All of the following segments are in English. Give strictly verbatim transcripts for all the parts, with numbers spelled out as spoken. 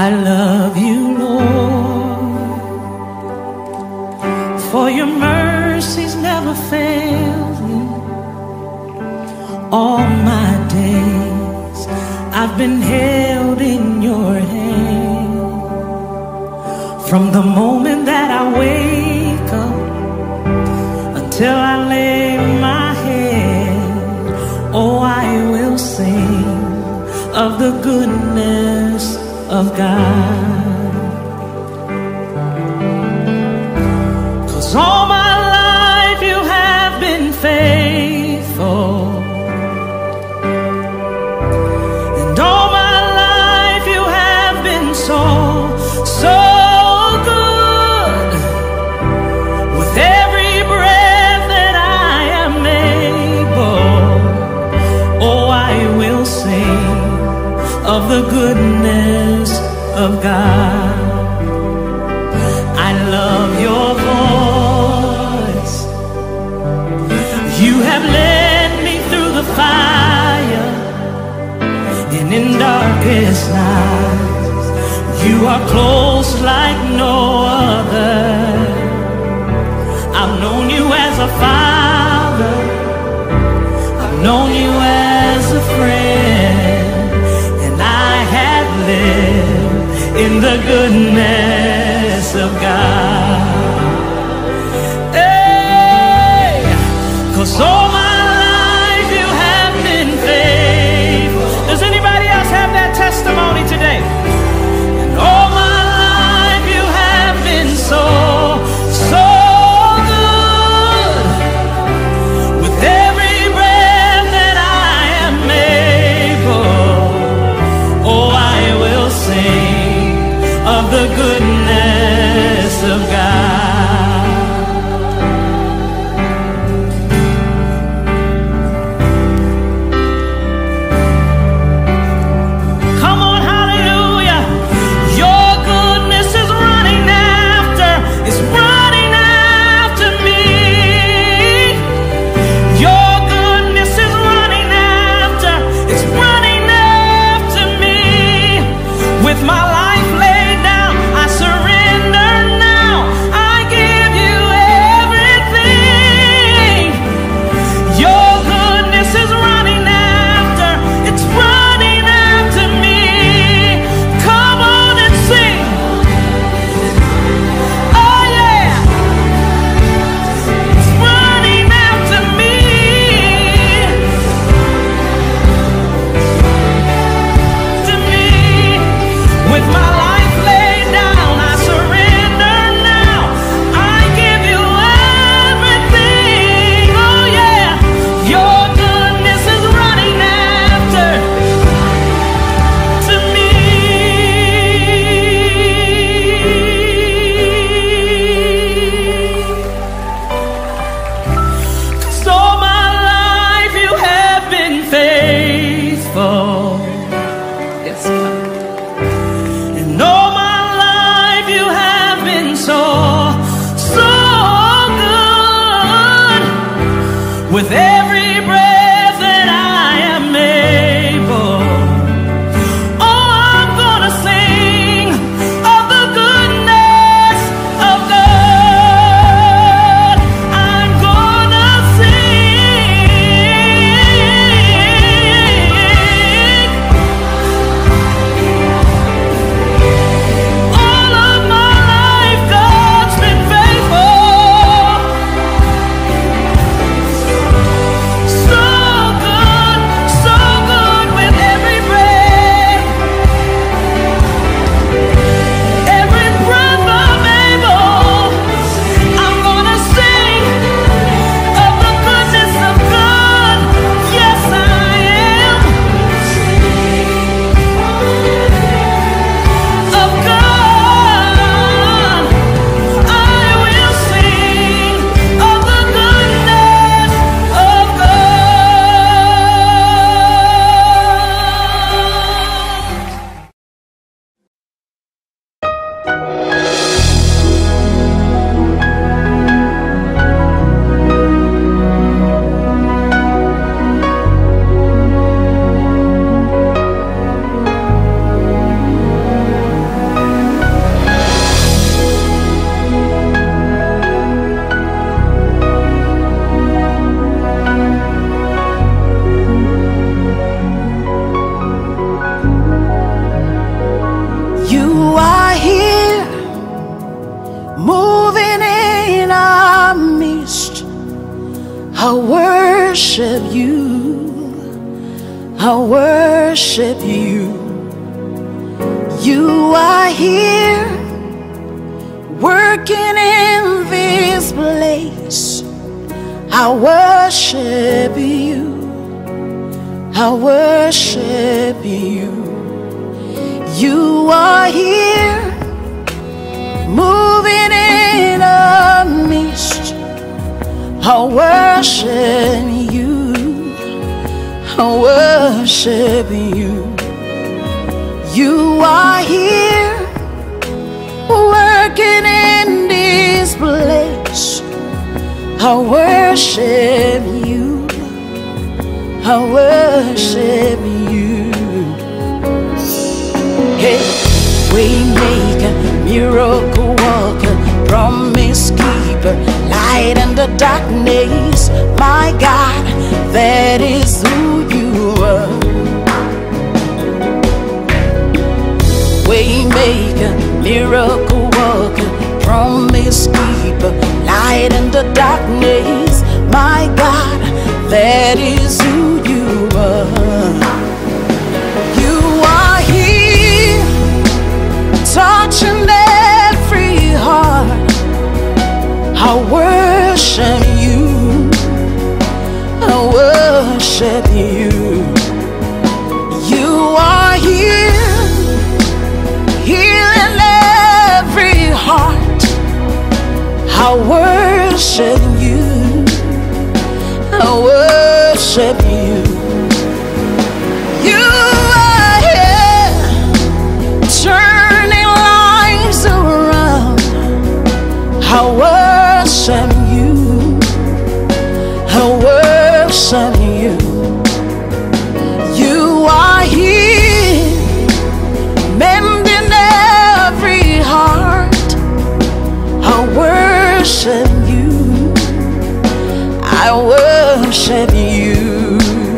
I love you, Lord, for your mercies never fail me. All my days I've been held in your hand. From the moment that I wake up until I lay my head, oh, I will sing of the goodness of God. 'Cause all my life you have been faithful, and all my life you have been so, so good. With every breath that I am able, oh, I will sing of the goodness of God. I love your voice. You have led me through the fire, and in darkest nights you are close like no other. I've known you as a father, I've known you as a friend, live in the goodness of God. Hey, 'cause all my life you have been faithful. Does anybody else have that testimony today? And all my life you have been so, so good. With every breath that I am able, oh, I will sing of worship you. I worship you. You are here, working in this place. I worship you. I worship you. You are here, moving in our midst. I worship you. I worship you. You are here, working in this place. I worship you. I worship you. Hey, waymaker, miracle worker, promise keeper, light in the darkness. My God, that is who you are. Waymaker, miracle worker, promise keeper, light in the darkness. My God, that is who you are. You are here, touching every heart. I worship you. I worship you. You are here, healing every heart. I worship you. I worship you. You are here, turning lives around. I worship you. I worship you. You are here, mending every heart. I worship you. I worship you.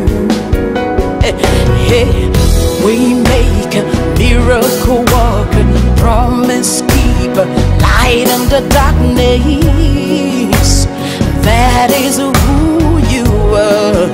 Hey, we make a miracle worker, promise keeper, light in the darkness. That is who you are.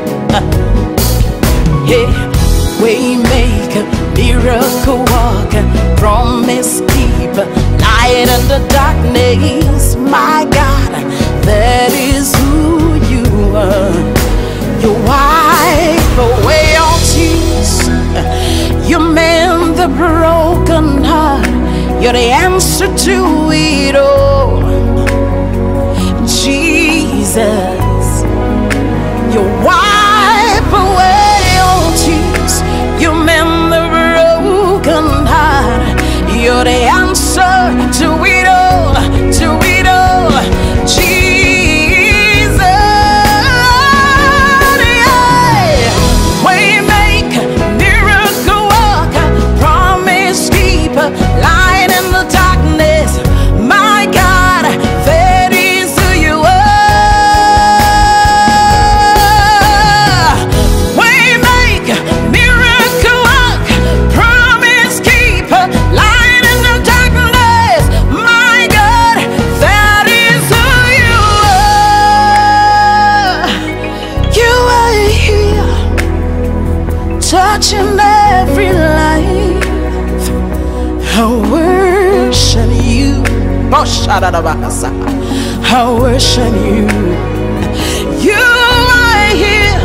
Hey, we make a miracle worker, promise keeper, light in the darkness. My God, that is who you are. You wipe away all tears. You mend the broken heart. You're the answer to it all. Jesus, you wipe away all tears. You mend the broken heart. You're the answer to it all, to it all. Jesus, yeah. Waymaker, miracle worker, promise keeper, light in the darkness. My God, that is who you are. Waymaker, miracle worker, promise keeper, light in the darkness. My God, that is who you are. You are here, touching every life. I worship you. I worship you. You are here,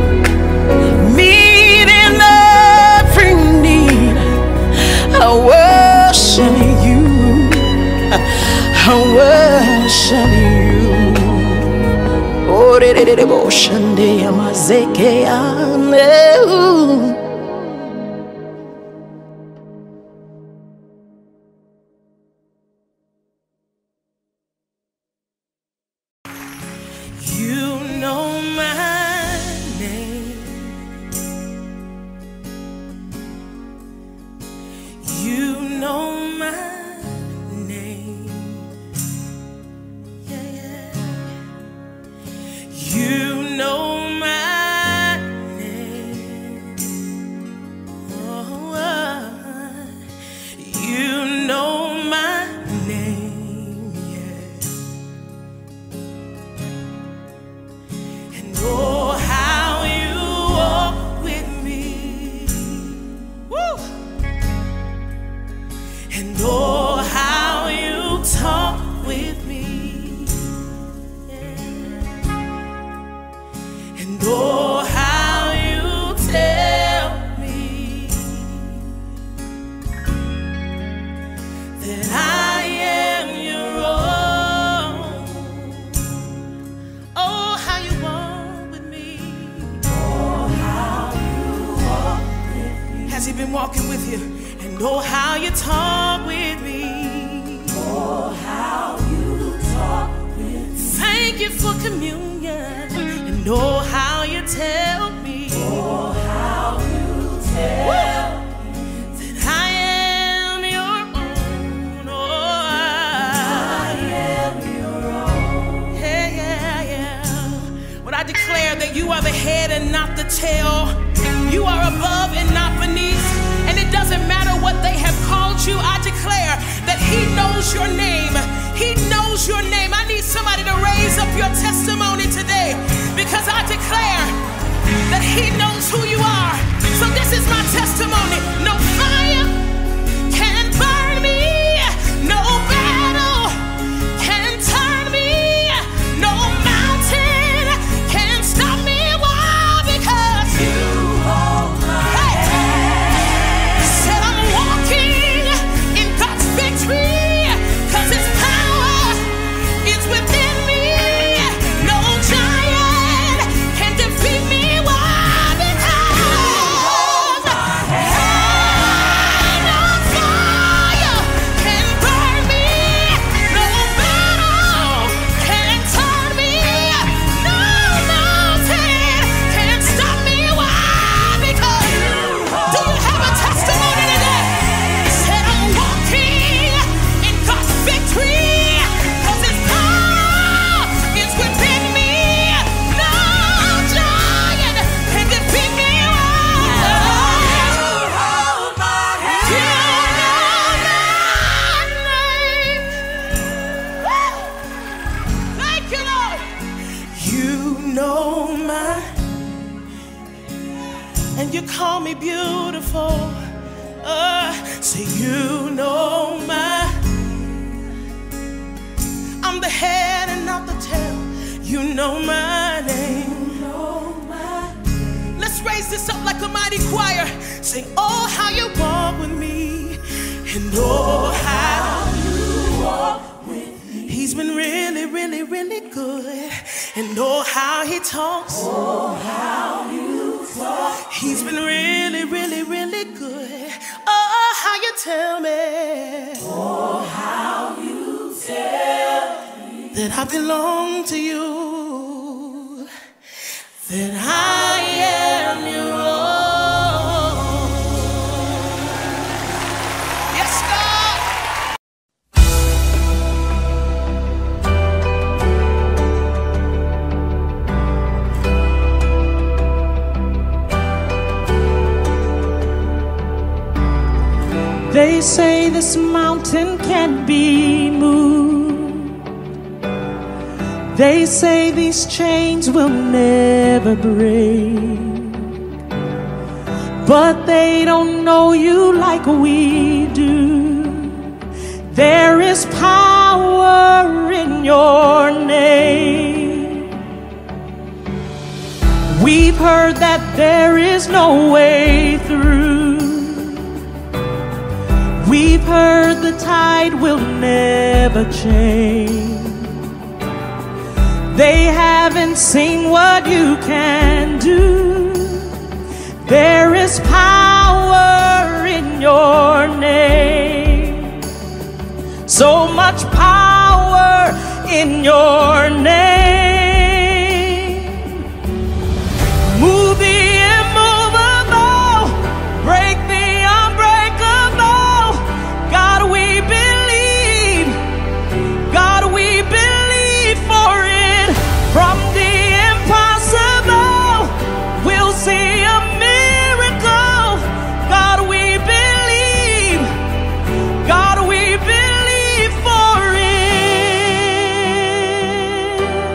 meeting every need. I worship you. I worship you. Oh, de de de devotion, de amazeke ane. You know my name. You know my name. Yeah, yeah. You know my name. been walking with you. And oh, how you talk with me. Oh, how you talk with me. Thank you for communion. And oh, how you tell me. Oh, how you tell Woo! me that I am your own. Oh, I am your own. yeah, yeah, yeah. But I declare that you are the head and not the tail. You are above and not beneath. And it doesn't matter what they have called you. I declare that he knows your name. He knows your name. I need somebody to raise up your testimony today, because I declare that he knows who you are. So this is my testimony. No fire can burn me. No battle can turn me. No mountain can stop me. Why? Because You hold my Hey! hand. Said I'm walking in God's victory, 'cause his power is within me. No giant can defeat me. Why? Because hey, no fire can burn me. No battle can turn me. No mountain can stop me. Why? Because do you have a testimony today? Said I'm walking in God's victory, 'cause his power is within me. No giant can defeat me. You hold my You hand. know my name. Woo! Thank you, Lord. You know my, and you call me beautiful. Uh, say you know my, I'm the head and not the tail. You know my name. Let's raise this up like a mighty choir. Sing, oh, how you walk with me. And oh, how You walk with me. he's been really, really, really good. And oh, how he talks. Oh, how you talk. He's been really, really, really good. Oh, how you tell me Oh, how you tell me that I belong to you, that I am your own. Yes, God. They say this mountain can't be moved. They say these chains will never break. But they don't know you like we do. There is power in your name. We've heard that there is no way through. We've heard the tide will never change. They haven't seen what you can do. There is power in your name. So much power in your name. Move the immovable, break the unbreakable. God, we believe. God, we believe for it. From the impossible, we'll see a miracle. God, we believe. God, we believe for it.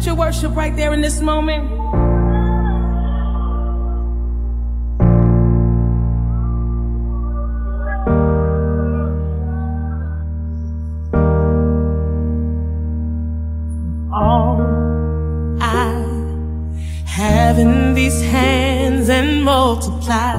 Lift your worship right there in this moment. All I have in these hands and multiply,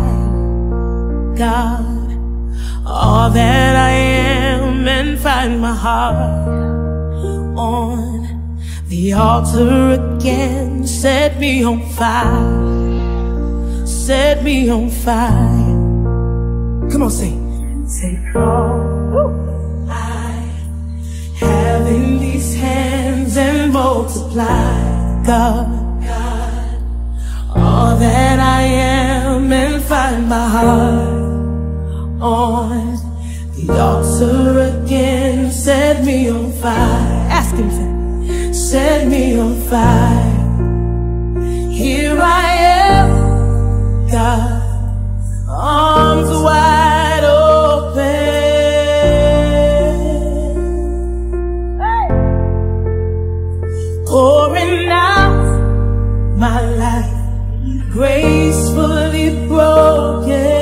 God, all that I am, and find my heart on the altar again. Set me on fire, set me on fire. Come on, sing. Take all I have in these hands and multiply, God, God, all that I am, and find my heart on the altar again. Set me on fire. Ask him, set me on fire. Here I am, God, arms wide open. Hey. Pouring out my life, gracefully broken.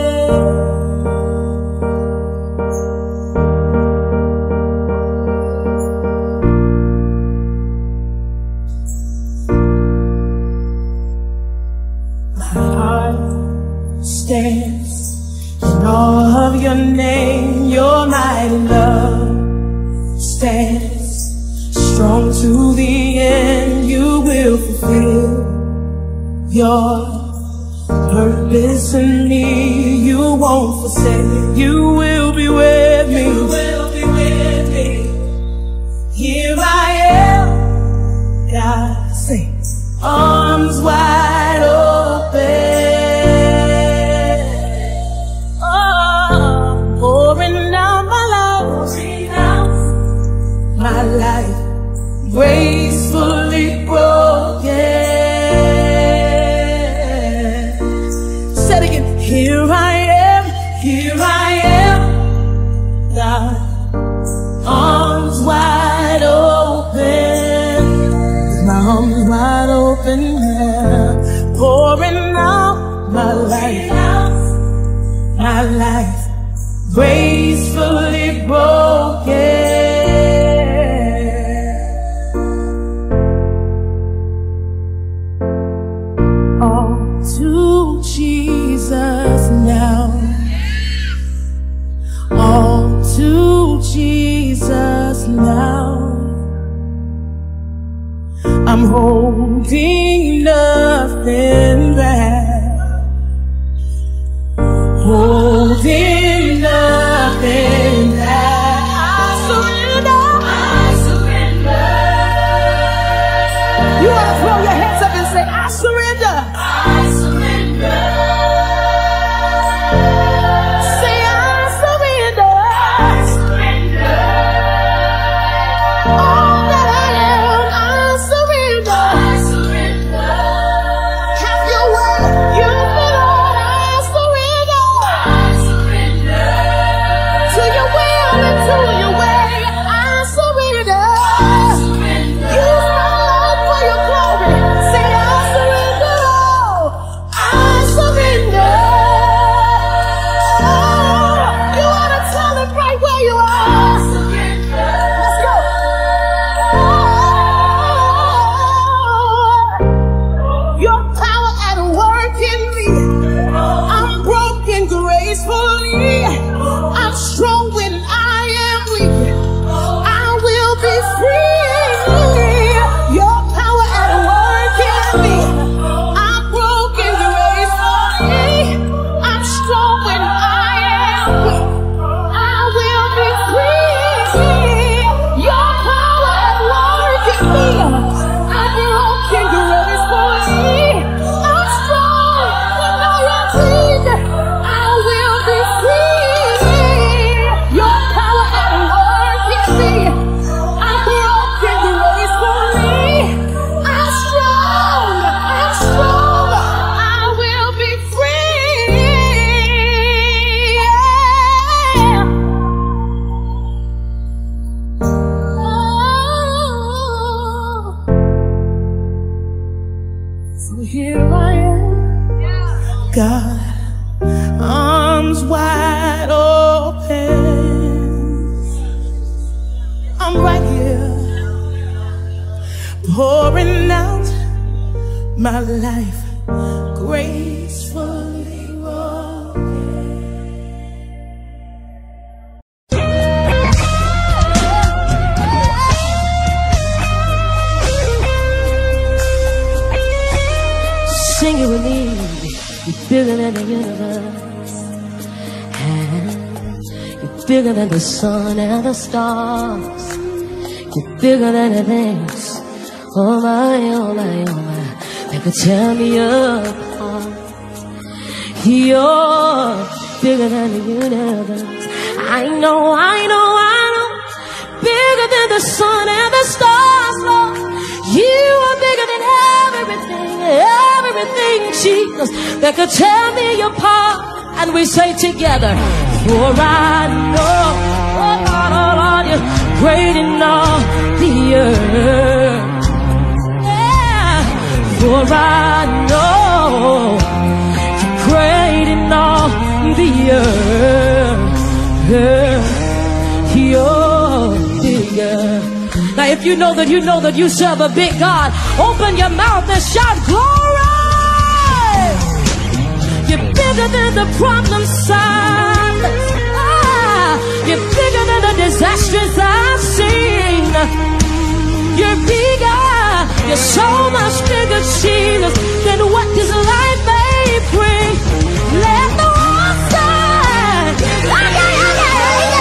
Stands in all of your name, your mighty love stands strong to the end. You will fulfill your purpose in me. You won't forsake. You will be with me. You will be with me. Here I am, God, sing, arms wide open. My life gracefully broken. Say it again. Here I am, here I am, God, arms wide open. With my arms wide open, yeah. Pouring out my life, my life gracefully broken. To Jesus now, all to Jesus now. I'm holding nothing back, holding nothing back. I surrender, I surrender. You want to throw your hands up and say, I surrender. All that I am, I surrender. I surrender. Have God, arms wide open. I'm right here, pouring out my life gracefully broken. Sing it with me. You're bigger than the universe, and you're bigger than the sun and the stars. You're bigger than the things, oh my, oh my, oh my, that could tear me apart. You're bigger than the universe. I know, I know, I know. Bigger than the sun and the stars, Lord. You are bigger than everything, everything, Jesus, that could tear me apart. And we say together, for I know, oh Lord, oh Lord, you're great in all the earth. Yeah, for I know you're great in all the earth. You're bigger. Now if you know that you know that you serve a big God, open your mouth and shout glory. You're bigger than the problem silence. Ah, you're bigger than the disasters I've seen. You're bigger, you're so much bigger, Jesus, than what this life may bring. Let the world say, ah, yeah, yeah, yeah,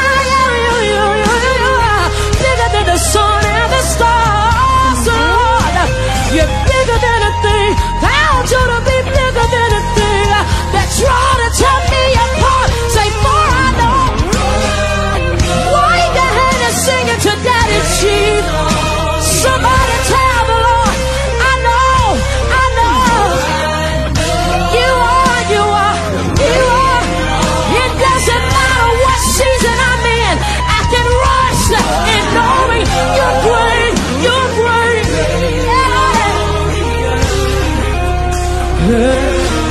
yeah. Bigger than the sun and the stars, Lord. You're bigger than a thing. Found you to be bigger than a thing that try to tear me apart. Say, for I know. Wave your hand and sing it to Daddy Jesus. Somebody tell the Lord, I know, I know. You are, you are, you are. It doesn't matter what season I'm in. I can rush in knowing you're great, you're great. Yeah.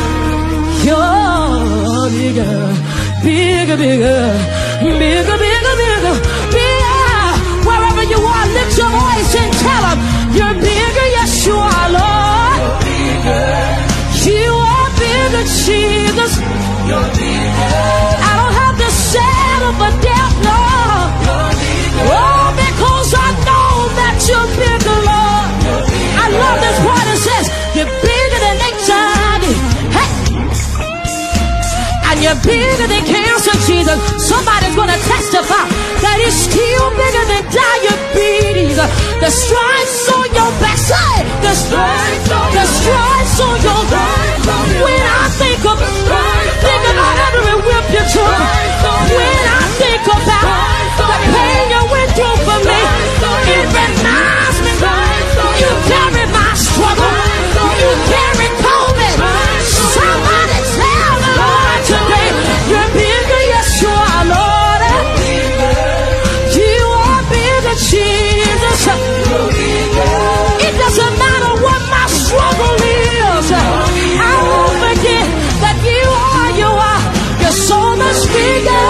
You're bigger, bigger, bigger, bigger, bigger, bigger, bigger. Wherever you are, lift your voice and tell them you're bigger, yes you are, Lord. You are bigger, Jesus. You're bigger. I don't have to settle for death, Lord. Oh, because I know that you're bigger, Lord. I love this part that says you're bigger than H I V. Hey. And you're bigger than cancer, Jesus. Somebody's gonna testify that he's still bigger than diabetes. The stripes on your back, say the stripes, the stripes on your back. When I think of, think about every whip you took. When I think about the pain you went through for me, it reminds me you carry my struggle, you carry COVID. Somebody tell the Lord today, you're bigger, yes you are, Lord. You are bigger, Jesus. It doesn't matter what my struggle is. I won't forget that you are, you are. You're so much bigger,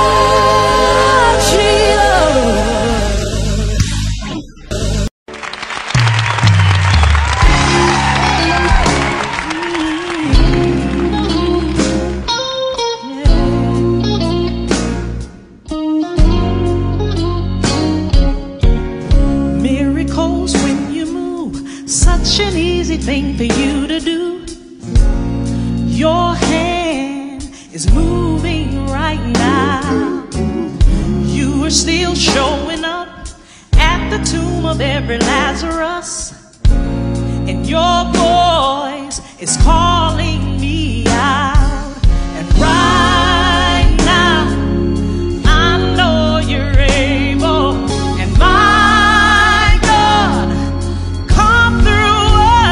Jesus. Miracles when you move, such an easy thing for you to do. Your hand is moving right now. You are still showing up at the tomb of every Lazarus, and your voice is calling me out. And right now I know you're able, and my God, come through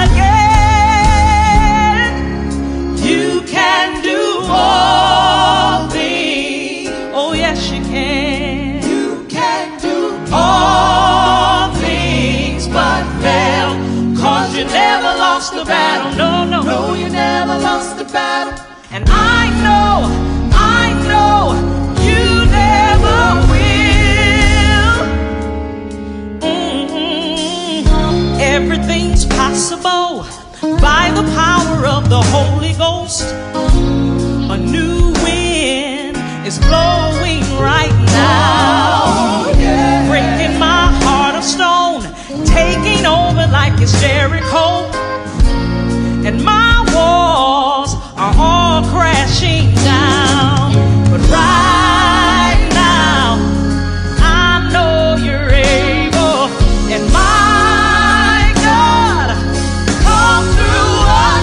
again. You can do all things. Oh yes you can. You can do all things but fail. Cause you never lost the battle. No, no, no, you never lost the battle. the power of the Holy Ghost, a new wind is blowing right now, breaking my heart of stone, taking over like it's Jericho, and my walls are all crashing down. But right now, I know you're able, and my God, come through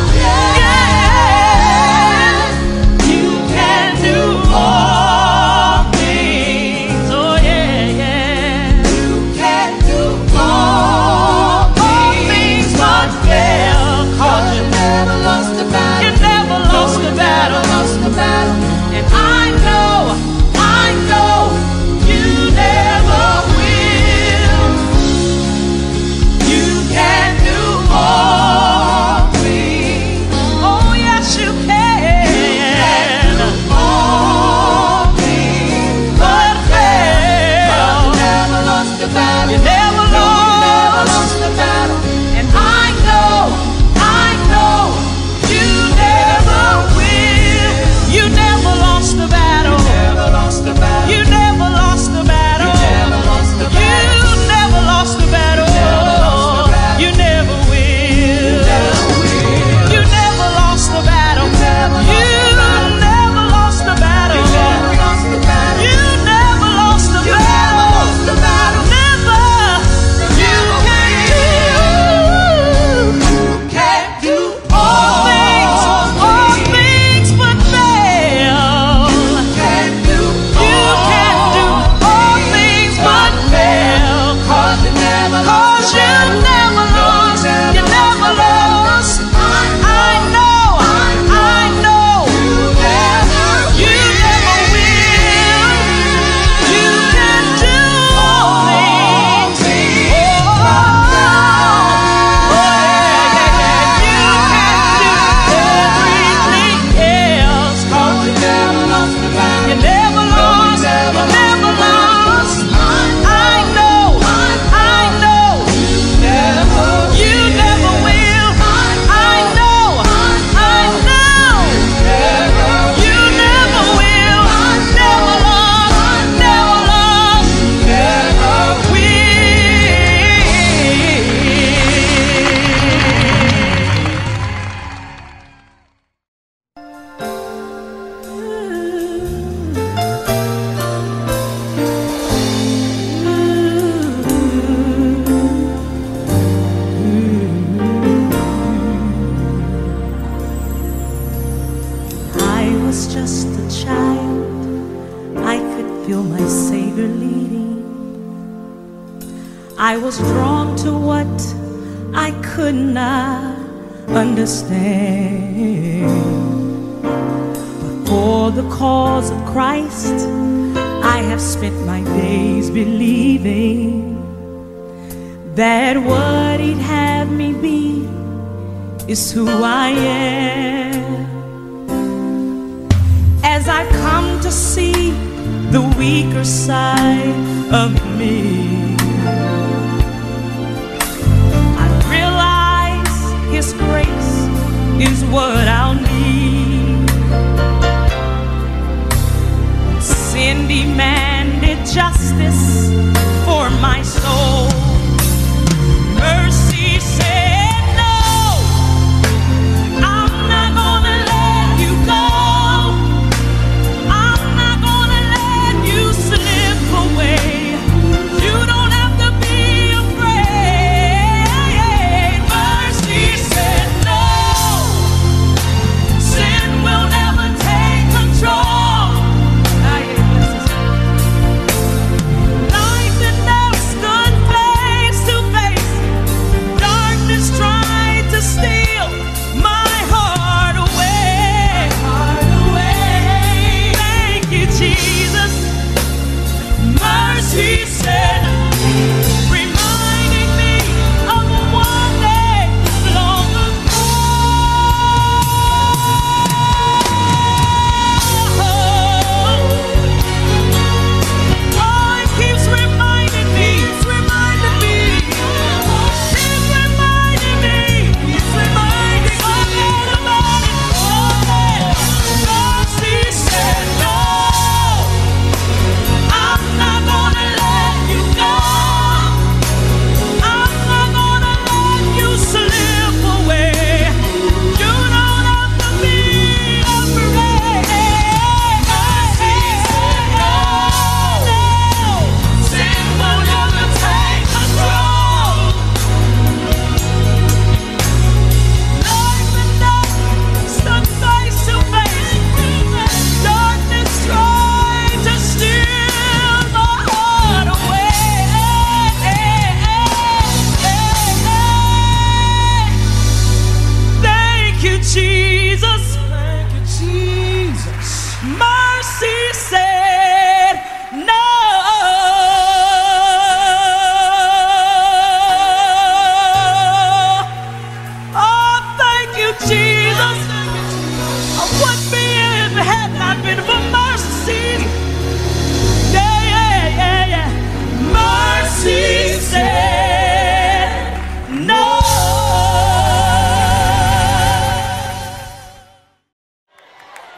again. You can do all things. Oh yeah, yeah. You can do all things but fail. 'Cause you never lost the battle. You never lost the battle. Lost the battle. And I know, I know, you never will. You can do all things. Oh yes, you can. You can do all things but fail. You never lost the battle. You never lost the battle. And I know, I know, you never will. You never lost the battle. You never lost the battle. You never lost the battle. You never lost the battle. You never lost the battle. You never will. You never lost the battle. You never lost the battle. You never lost the battle. You never lost the battle. Never. You can do all things, all things but fail. You can do all things but fail. 'Cause you never lost. You never lost. You never lost. I know, I know. You never will. You can do all things. Oh, everything else. 'Cause you never lost the battle. You never lost. You never lost. I know. I know. You never will. I know. I know. You never will. Never lost. Never lost. Never I was just a child. I could feel my Savior leading. I was drawn to what I could not understand. But for the cause of Christ, I have spent my days believing that what He'd have me be is who I am. As I've come to see the weaker side of me, I realize His grace is what I'll need. Sin demanded justice for my soul. Mercy said no, I'm not gonna let you go. I'm not gonna let you slip away. You don't have to be afraid. Mercy said no, sin will never take control. Life in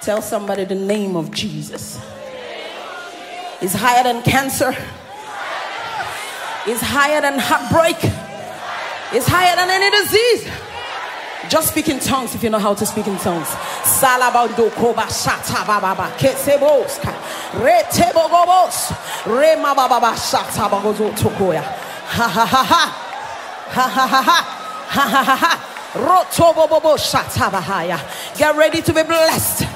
Tell somebody the name of Jesus is higher than cancer, is higher than heartbreak, is higher than any disease. Just speak in tongues if you know how to speak in tongues. Salabando koba shata baba kesebos retebo gobos rema baba shata bagozo tokoya ha ha ha ha ha ha ha ha ha ha ha rotobo bobo shata bahaya. Get ready to be blessed.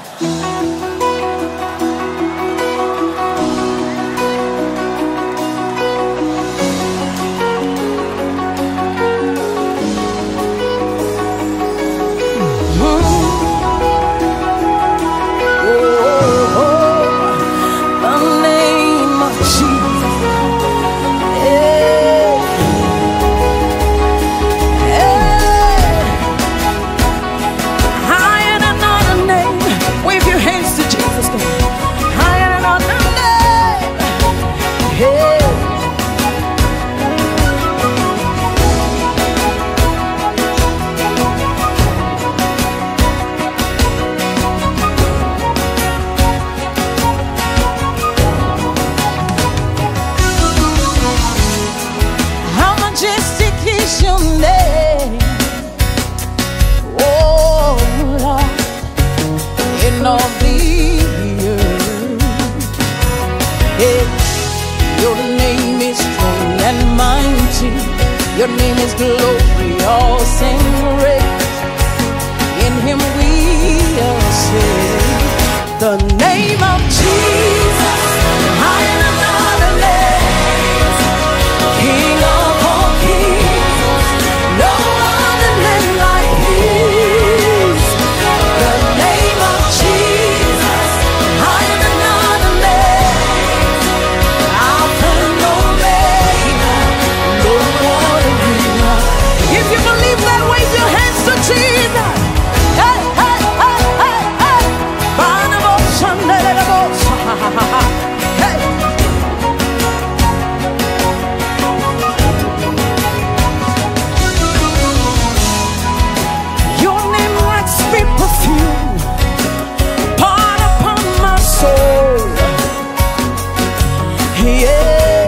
Your name is glorious and great. In him we are saved. The name of Jesus, higher than other names. King of all kings, no other name like his. The name of Jesus, higher than other names. Alpha and Omega, no one. If you believe that, wave your hands to Jesus. Hey, hey, hey, hey, hey. Hey. Your name like sweet perfume, poured upon my soul. Yeah.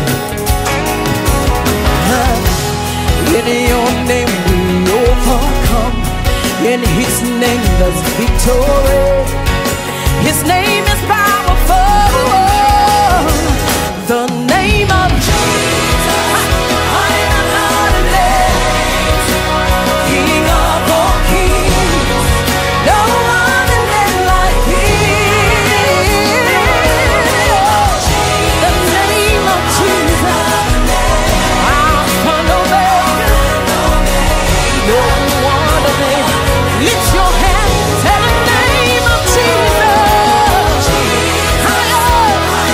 In your name we overcome. In his name there's victory. His name is powerful. The name of Jesus, higher than other names. King of all kings, no other name like his. The name of Jesus, Alpha and Omega, no other name. Lift your hands, tell the name of Jesus. Higher,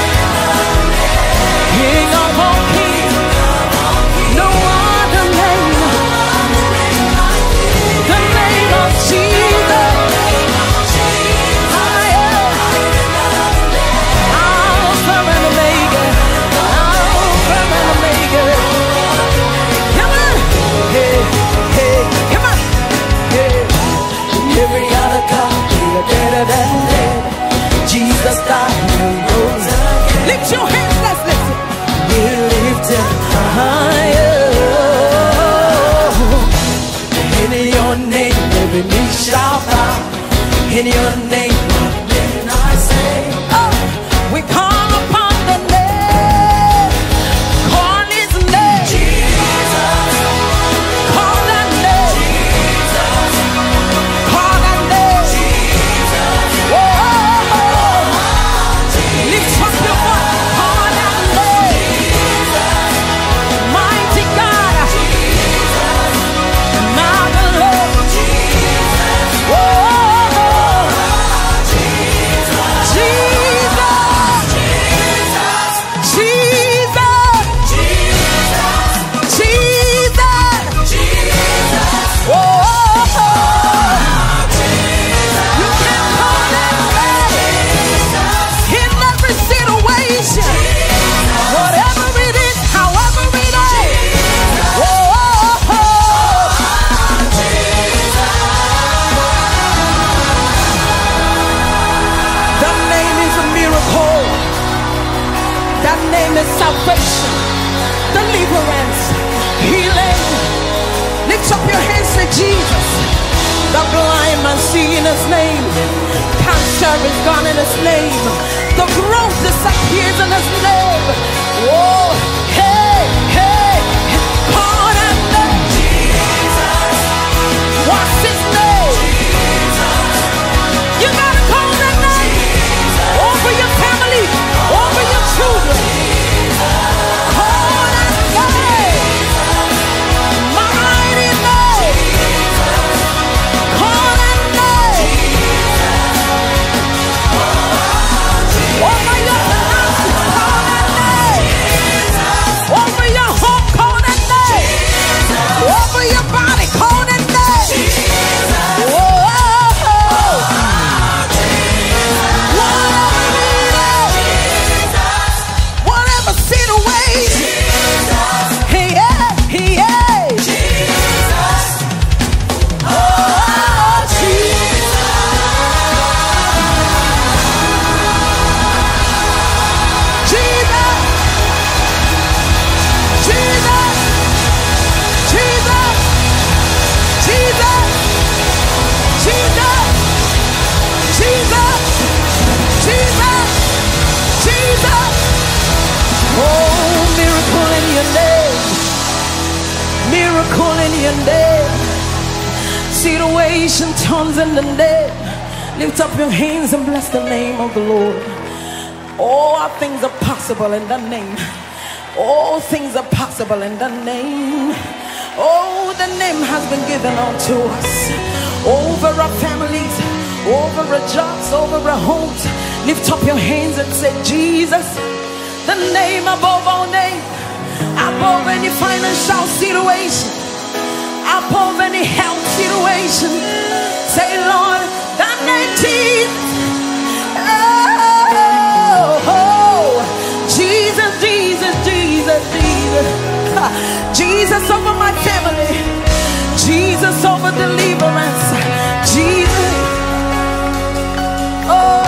King of all kings, no other name. The name of Jesus. Higher, Alpha and Omega, Alpha and Omega. Come on, hey, hey, come on, hey. Every other God, you're better than dead. Jesus died and rose again. Lift your hands, let's listen. We're lifted higher. In your name, every knee shall bow. In your name, what can I say? Oh, we call upon the name. Call his name. Jesus. Call that name. Jesus. Call that name. Jesus. Whoa. Lift up your voice. Call that name. Jesus. Mighty God. Jesus. Now the Lord. Jesus. Whoa. say Jesus. The blind man see in his name. Cancer is gone in his name. The growth disappears in his name. Oh, hey, hey, call that name. Jesus. What's his name? Jesus. You gotta call that name. Jesus. Over your family, over your children. Jesus. Call that name. Mighty name. Jesus. Call that name. Jesus. Over your finances, call that name. Jesus. Over your home, call that name. Jesus. Over your body, call that name. Jesus. Whoa. Whatever situation. Hey, yeah, hey, yeah. Jesus. Oh, Jesus. Jesus. Jesus. Jesus. Jesus. Jesus. Jesus. Jesus. Jesus. Oh, miracle in your name. Miracle in your name. Situation turns in the name. Lift up your hands and bless the name of the Lord. All things are possible in the name. All things are possible in the name. Oh, the name has been given unto us. Over our families, over our jobs, over our homes. Lift up your hands and say, Jesus, the name above all names, above any financial situation, above any health situation. Say, Lord, that name Jesus. Oh, oh, Jesus, Jesus, Jesus, Jesus. Ha. Jesus over my family. Jesus over deliverance. Jesus. Oh,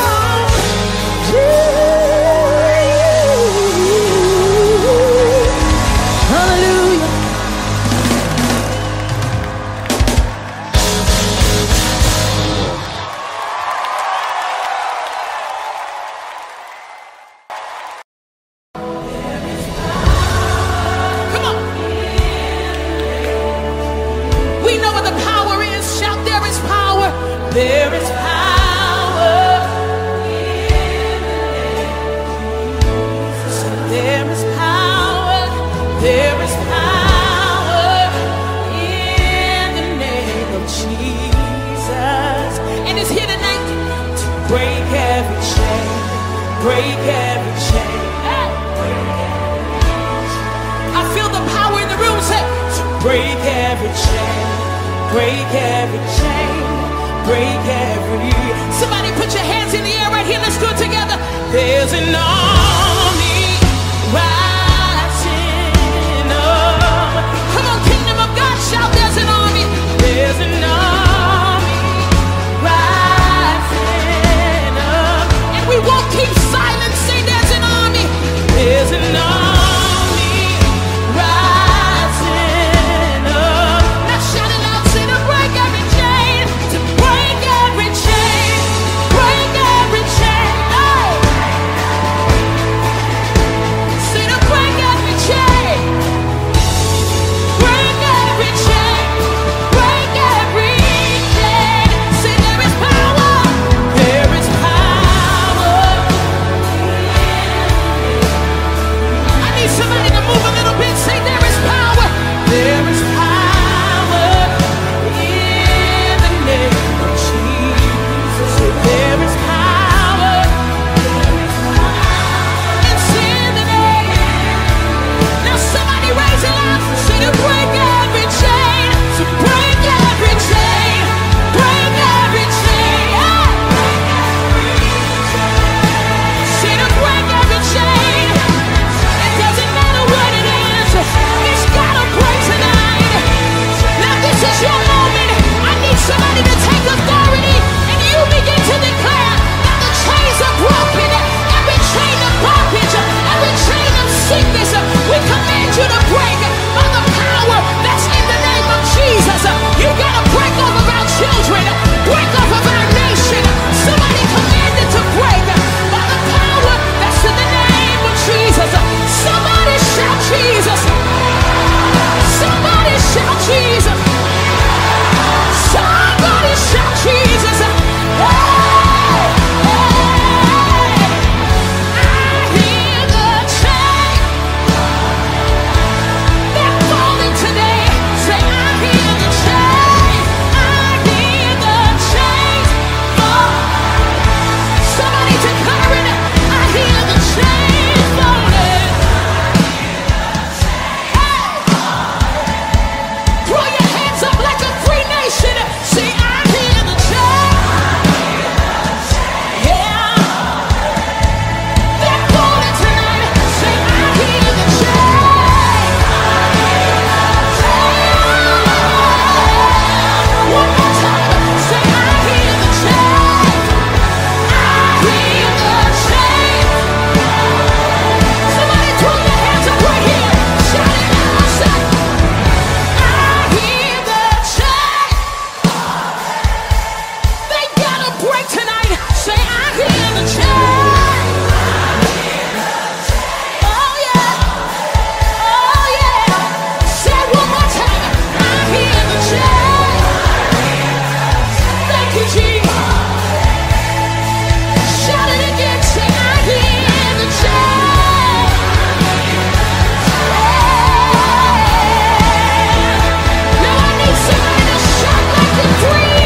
hallelujah. Come on. We know what the power is. Shout, there is power. There is power. There is power, there is power in the name of Jesus. And it's here tonight to break every chain, break every chain. I feel the power in the room, say, to break every chain, break every chain, break every. Somebody put your hands in the air right here, let's do it together. There's an army rising up. Come on, kingdom of God, shout, there's an army. There's an army rising up. And we won't keep silent, say there's an army. There's an army rising up. Now shout it out, say to break every chain, to break every chain, break every chain. Oh. Say to break every chain, break every chain, break every chain. Say there is power, there is power. I need somebody to move a little bit. Say there is power, there is power in the name of Jesus. Say there is power, it's in the name. Now somebody raise it up, say to break every chain, to break every chain, break every chain. Ah! Say to break every chain. It doesn't matter what it is, it's gotta break tonight. Now this is your moment. I need somebody to take authority and you begin to declare that the chains are broken. Every chain of bondage, every chain of sickness, we command you to break by the power that's in the name of Jesus. Jesus. Somebody shout Jesus. Somebody shout Jesus. Hey, hey. I hear the chain. They're falling today. Say, I hear the chain. I hear the chain fall. Somebody declare it. I hear the chain falling. Throw your hands up like a free nation. Say, I hear the chain. Yeah. They're falling tonight. Say, I hear the chain. One more time. Say, I hear the chain. I hear the chain. Somebody throw your hands up right here. Shout it out. Say, I hear the chain. They gotta break tonight. Say, I hear the chain. Oh yeah. Oh yeah. Say it one more time. I hear the chain. Thank you, Jesus. Shout it again. Say, I hear the chain. Now I need somebody to shout like you're free.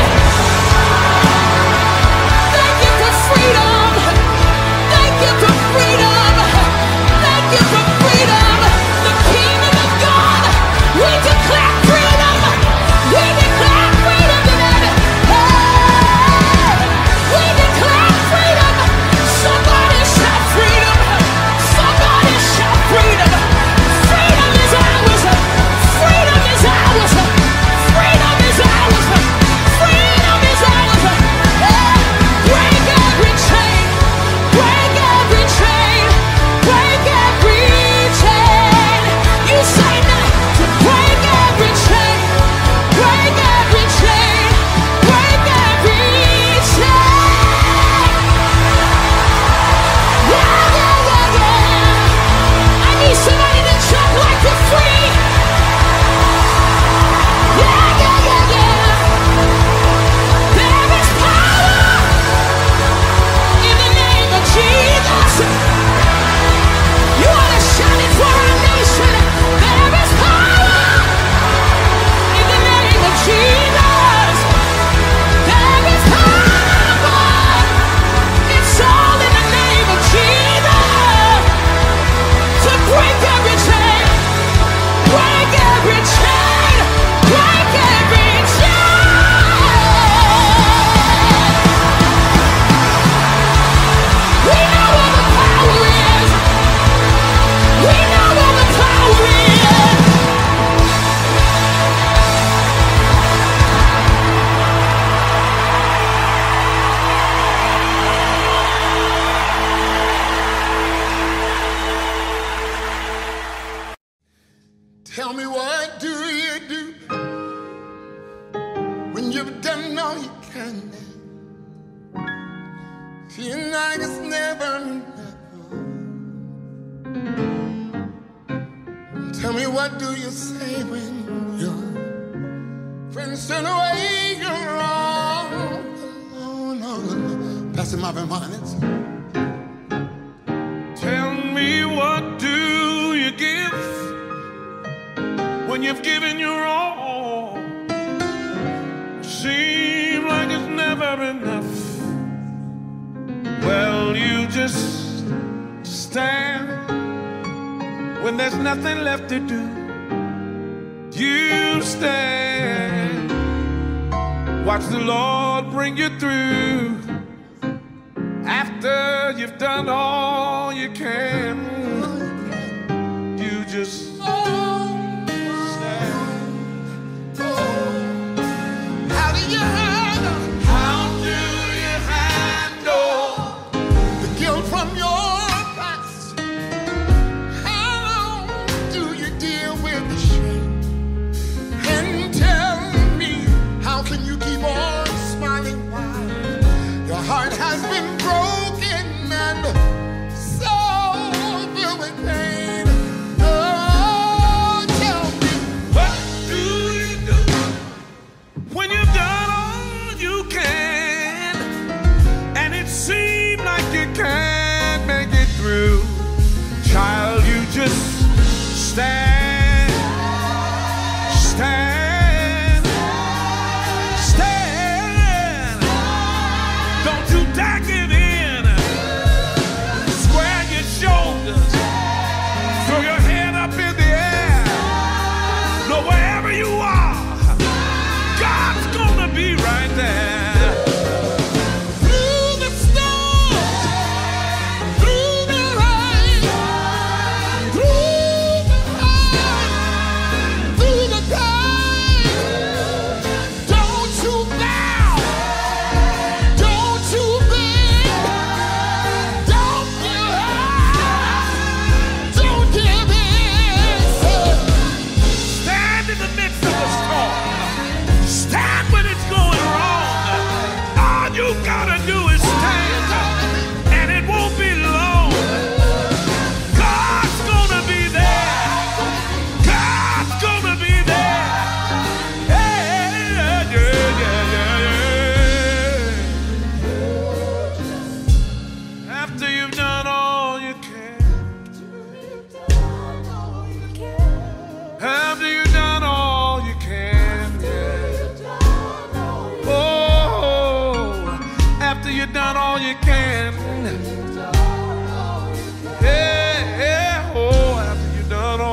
Thank you for freedom. Thank you for freedom. Thank you for freedom. The kingdom of God. We declare freedom. We declare freedom tonight. Hey! We declare freedom. Somebody shout freedom. Somebody shout freedom. Freedom is ours. Freedom is ours. Freedom is ours. Freedom is ours. Hey! Break every chain. Break every chain. Break every chain. You say now to break every chain. Break every chain. Break every chain. Yeah, yeah, yeah, yeah. I need somebody to jump like you're free. Yeah, yeah, yeah, yeah. There is power in the name of Jesus. You want to shout it for our nation. There is power in the name of Jesus. There is power. It's all in the name of Jesus. To break every chain. Break every chain. Break every chain. We know where the power is. We know where the power is. Tell me, what do you do when you've done all you can? Feel like it's never enough. Tell me, what do you say when your friends turn away? You're all alone, all alone. Pastor Marvin Martins. Tell me, what do you give when you've given your all? Seems like it's never enough. Well, you just stand when there's nothing left to do. You stand, watch the Lord bring you through. After you've done all you can, you just How do you handle? How do you handle The guilt from your past. How long do you deal with the shame? And tell me, how can you keep on smiling while your heart has been broken and so filled with pain? Oh,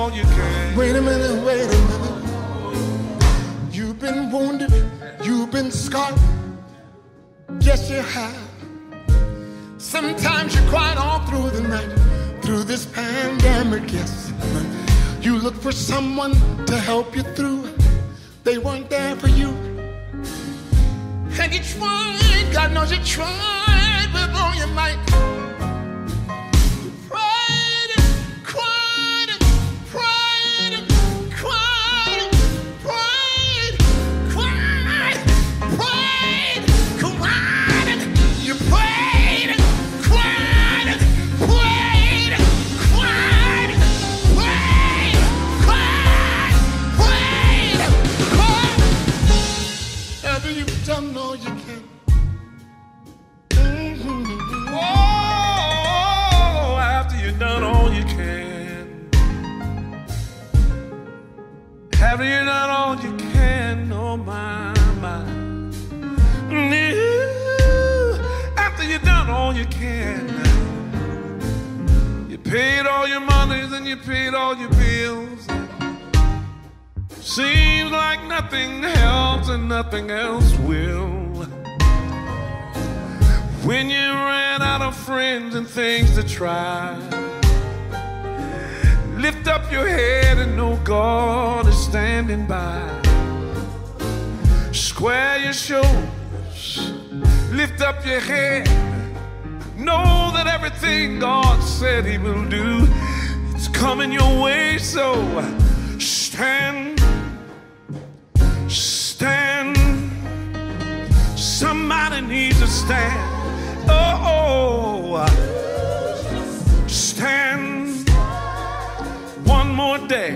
all you can. Wait a minute, wait a minute. You've been wounded, you've been scarred. Yes, you have. Sometimes you cried all through the night, through this pandemic, yes. You look for someone to help you through. They weren't there for you. And you tried, God knows you tried with all your might. You prayed and cried and prayed and cried and prayed, cried, prayed, cried and you prayed and cried and prayed and cried and prayed, cried, prayed, cried. After you've done all you can. Mm-hmm. Oh, after you've done all you can. After you've done all you can, oh my, my. Mm-hmm. After you've done all you can. You paid all your monies and you paid all your bills. Seems like nothing helps and nothing else will. When you ran out of friends and things to try, lift up your head and know God is standing by. Square your shoulders, lift up your head. Know that everything God said He will do, it's coming your way, so stand. Stand. Somebody needs to stand. Oh, oh, stand. One more day,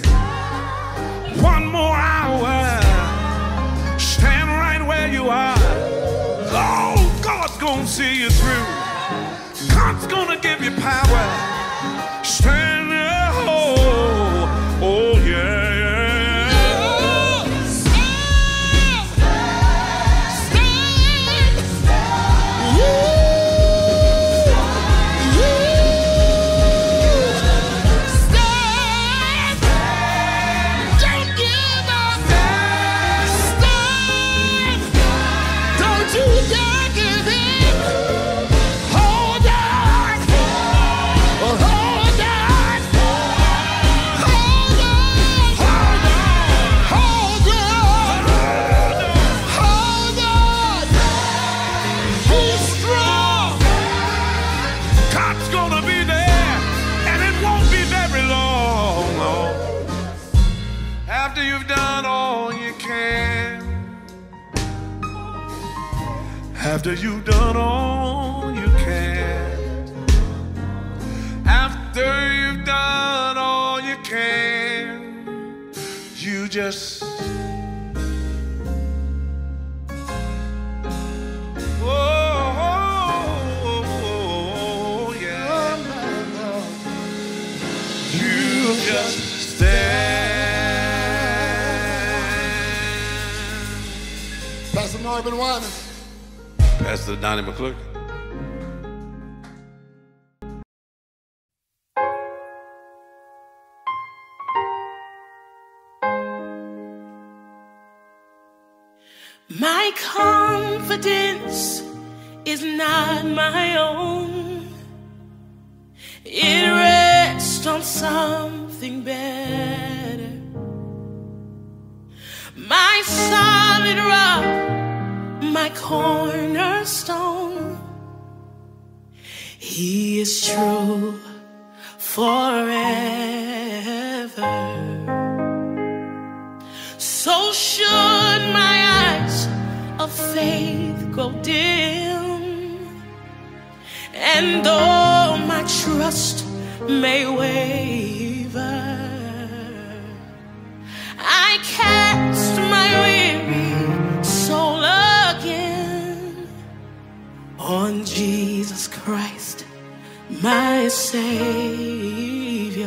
one more hour. Stand right where you are. Oh, God's gonna see you through. God's gonna give you power. Stand. Oh, oh yeah. After you've done all you can, after you've done all you can, you just oh, oh, oh yeah, you just stand. Pastor Marvin Winans. Pastor Donnie McClure. My confidence is not my own. It rests on something better. My solid rock, my cornerstone, He is true forever. So should my eyes of faith grow dim, and though my trust may waver, I cast my weary soul again on Jesus Christ, my Savior,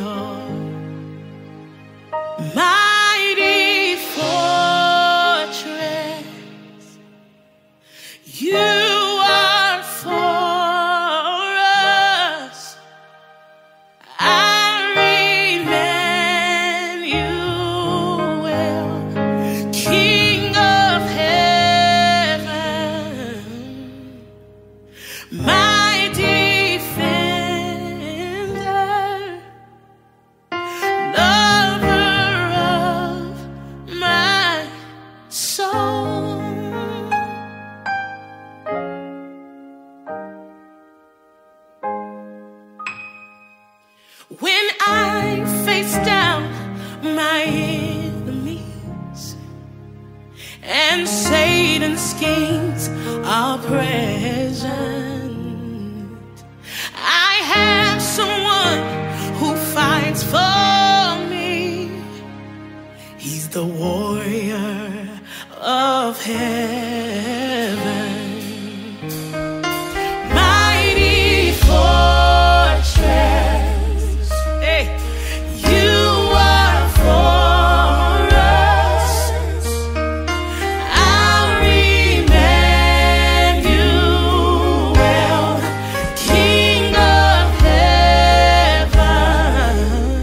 mighty fortress. You are for us. I schemes are present. I have someone who fights for me. He's the warrior of heaven. Mighty fortress, hey, you are for us. I'll Emmanuel, King of heaven,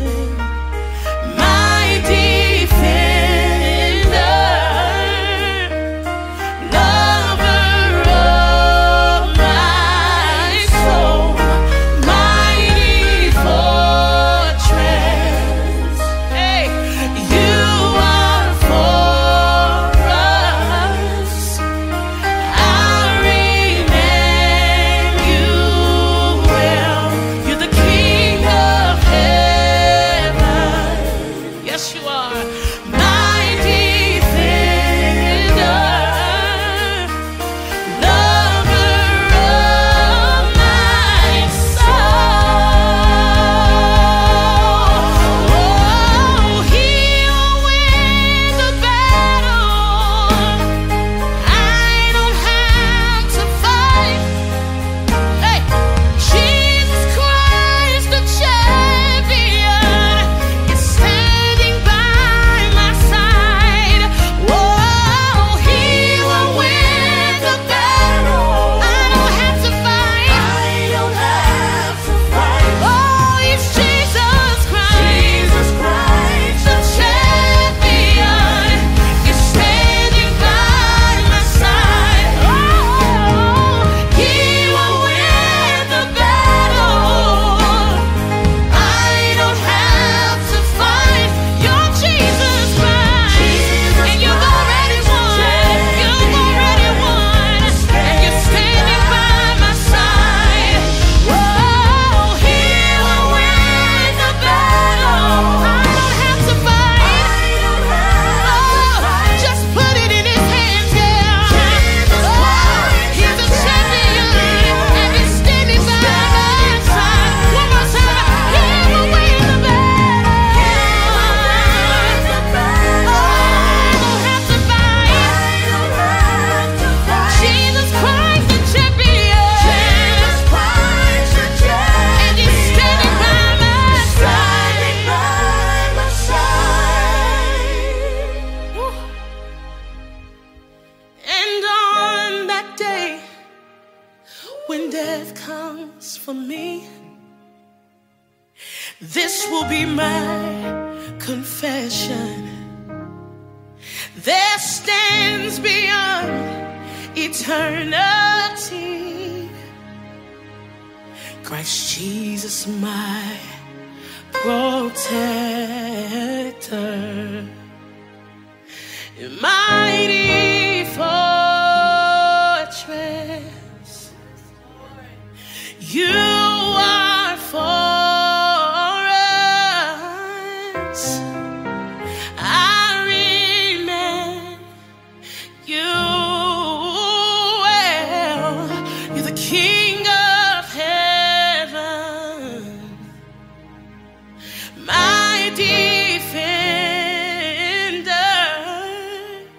my defender, lover of my soul, mighty fortress. Hey, you are for us. Our Emmanuel, you're the King of heaven. Yes, you are. My defender, lover of my soul. Oh, he'll win the battle. I don't have to fight. Hey, Jesus Christ, the champion, is standing by my side. Whoa, he will win the battle. I don't have to fight. I don't have to fight. Oh, it's Jesus Christ. Jesus Christ, the champion, is standing by my side. Oh, he will win the battle. I don't have to fight. You're Jesus Christ, and you've already won. You've already won, and you're standing by my side. Whoa, he will win the battle. I don't have to fight. Oh, just put it in his hands, yeah. Oh, he's a champion, and he's standing by my side. One more time, he will win the battle. Oh, I don't have to fight. Jesus Christ, the champion. Jesus Christ, the champion. And he's standing by my side. Woo. And on that day, when death comes for me, this will be my confession. There stands beyond eternity Christ Jesus, my protector, mighty fortress. You are for us. Our Emmanuel, you're the King of heaven, my defender,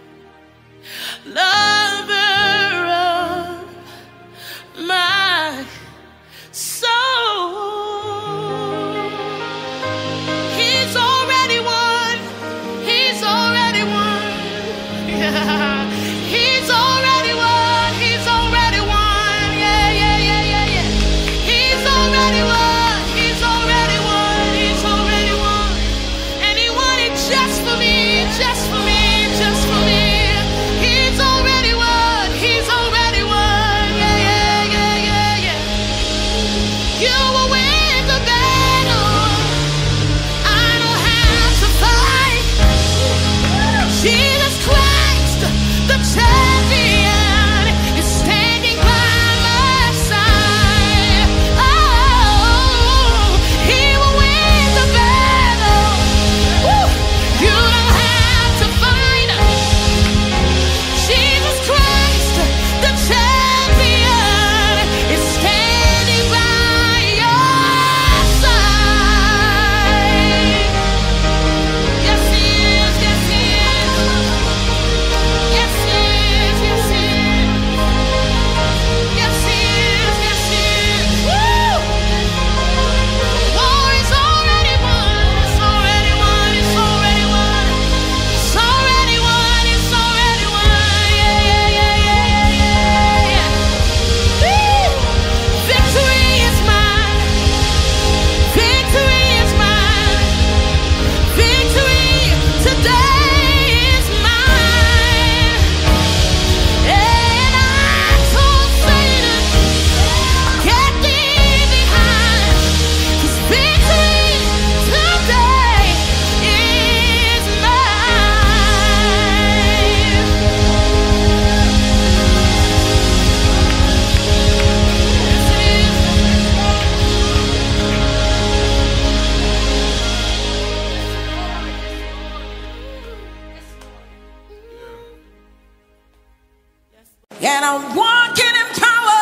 and I'm walking in power.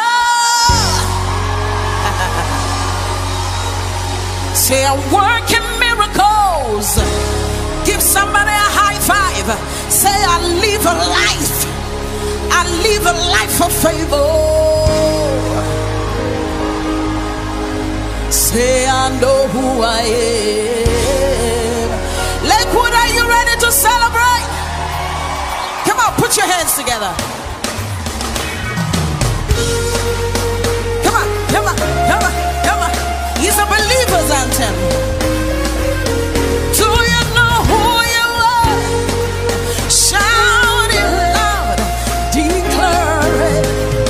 Say I'm working miracles. Give somebody a high five. Say I live a life. I live a life of favor. Say I know who I am. Lakewood, are you ready to celebrate? Come on, put your hands together. Come on, come on, come on, come on. It's a believer's anthem. Do you know who you are? Shout it loud, declare it.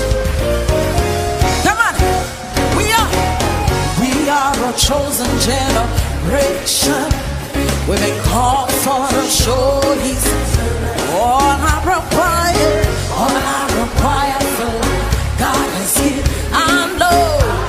Come on, we are, we are a chosen generation. We've been called for to show His all I require, all I require for God is here. I know.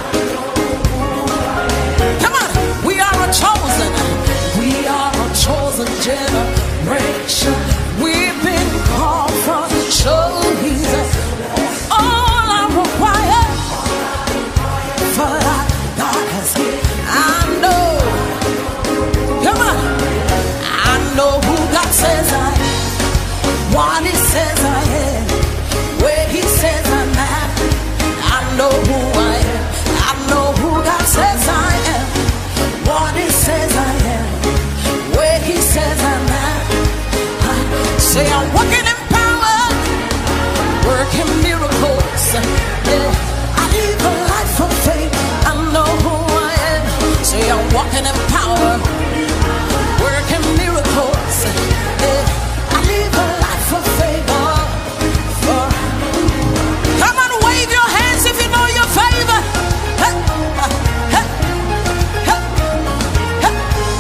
Come on, we are a chosen, we are a chosen generation. We've been called for to show His all I require for God is here. I know. Come on, I know who God says I am. What He says I am, where He says I'm at. I know who I am. I know who God says I am. What He says I am, where He says I'm at. I say I'm working in power, working miracles. Yeah, I live a life of faith. I know who I am. Say I'm walking in power, working miracles. Yeah, I live a life of favor. For... Come on, wave your hands if you know your favor. Hey, hey, hey, hey.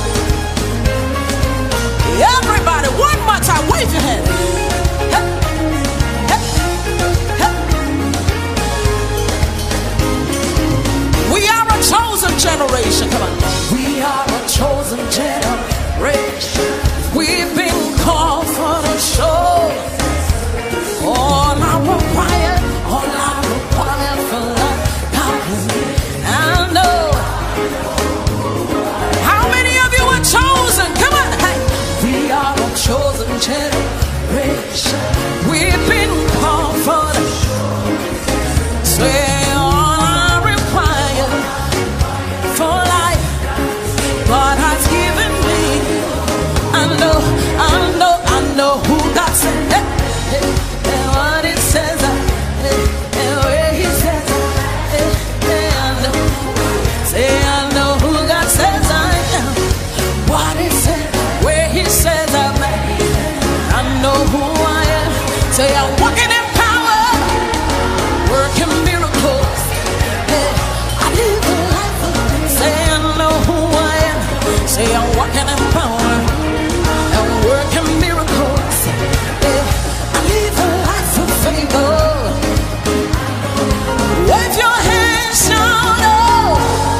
Everybody, one more time, wave your hands. Hey, hey, hey. We are a chosen generation. Come on. We are a chosen generation. We've been called for the show. All I require, all I require for life, God is here. I know. How many of you are chosen? Come on, hey. We are a chosen generation. We've been called for the show. Say all I require for life, God has given me. I know, I know, I know who God said. Hey, hey, and what He says, I, hey, and where He says, I, hey, hey, I know. Say I know who God says I am. What He said, where He says I'm at. I know who I am. Say I'm walking in power, working miracles. Hey, I live a life of faith. Say I know who I am. Say I'm walking in power and working miracles. Yeah, I live a life of favor. Wave your hands, shout oh,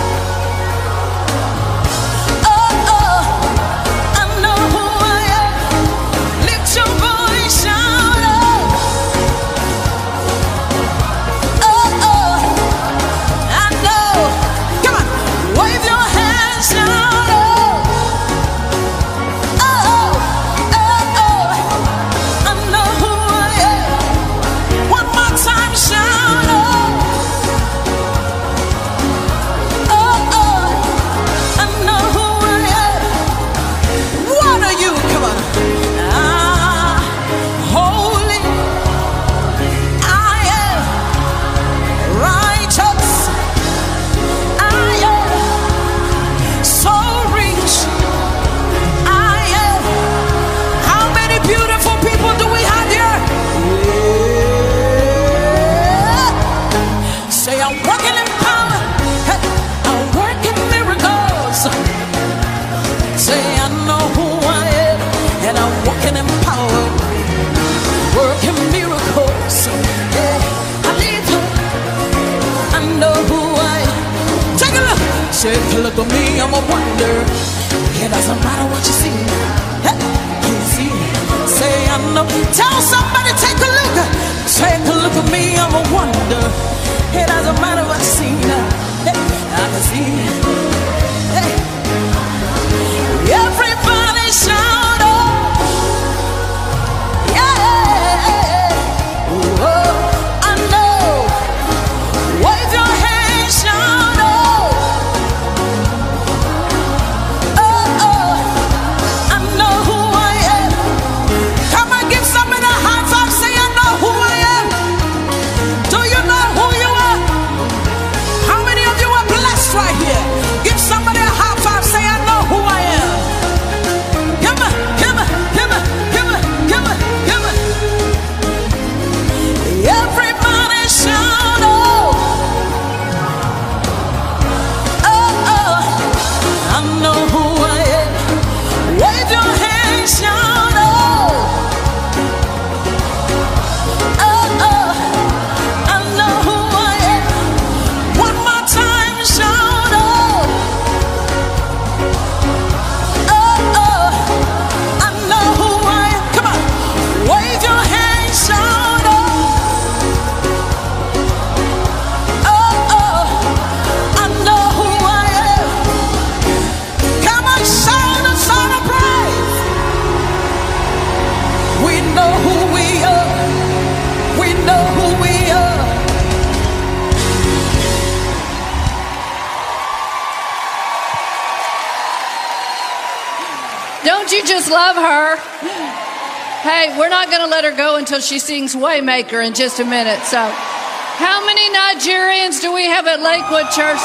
oh, oh. I know who I am. Lift your voice, shout oh, oh, oh. I know. Come on, wave your hands, shout oh. Take a look at me, I'm a wonder. It doesn't matter what you see. Hey, you see, say I know. Tell somebody, take a look. Take a look at me, just love her? Hey, we're not going to let her go until she sings Waymaker in just a minute. So, how many Nigerians do we have at Lakewood Church?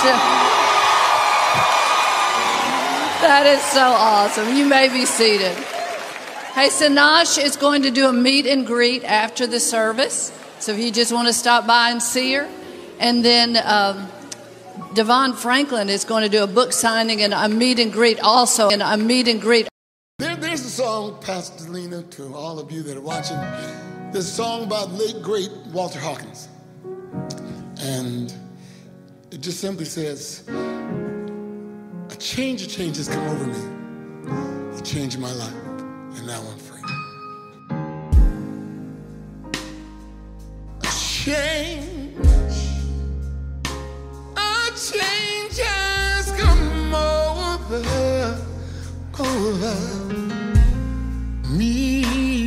That is so awesome. You may be seated. Hey, Sanash is going to do a meet and greet after the service. So if you just want to stop by and see her. And then um, Devon Franklin is going to do a book signing and a meet and greet also. And a meet and greet. There, there's a song, Pastor Lena, to all of you that are watching. There's a song about late, great Walter Hawkins. And it just simply says, a change of change has come over me. He changed my life, and now I'm free. A change, a change has come over, over me.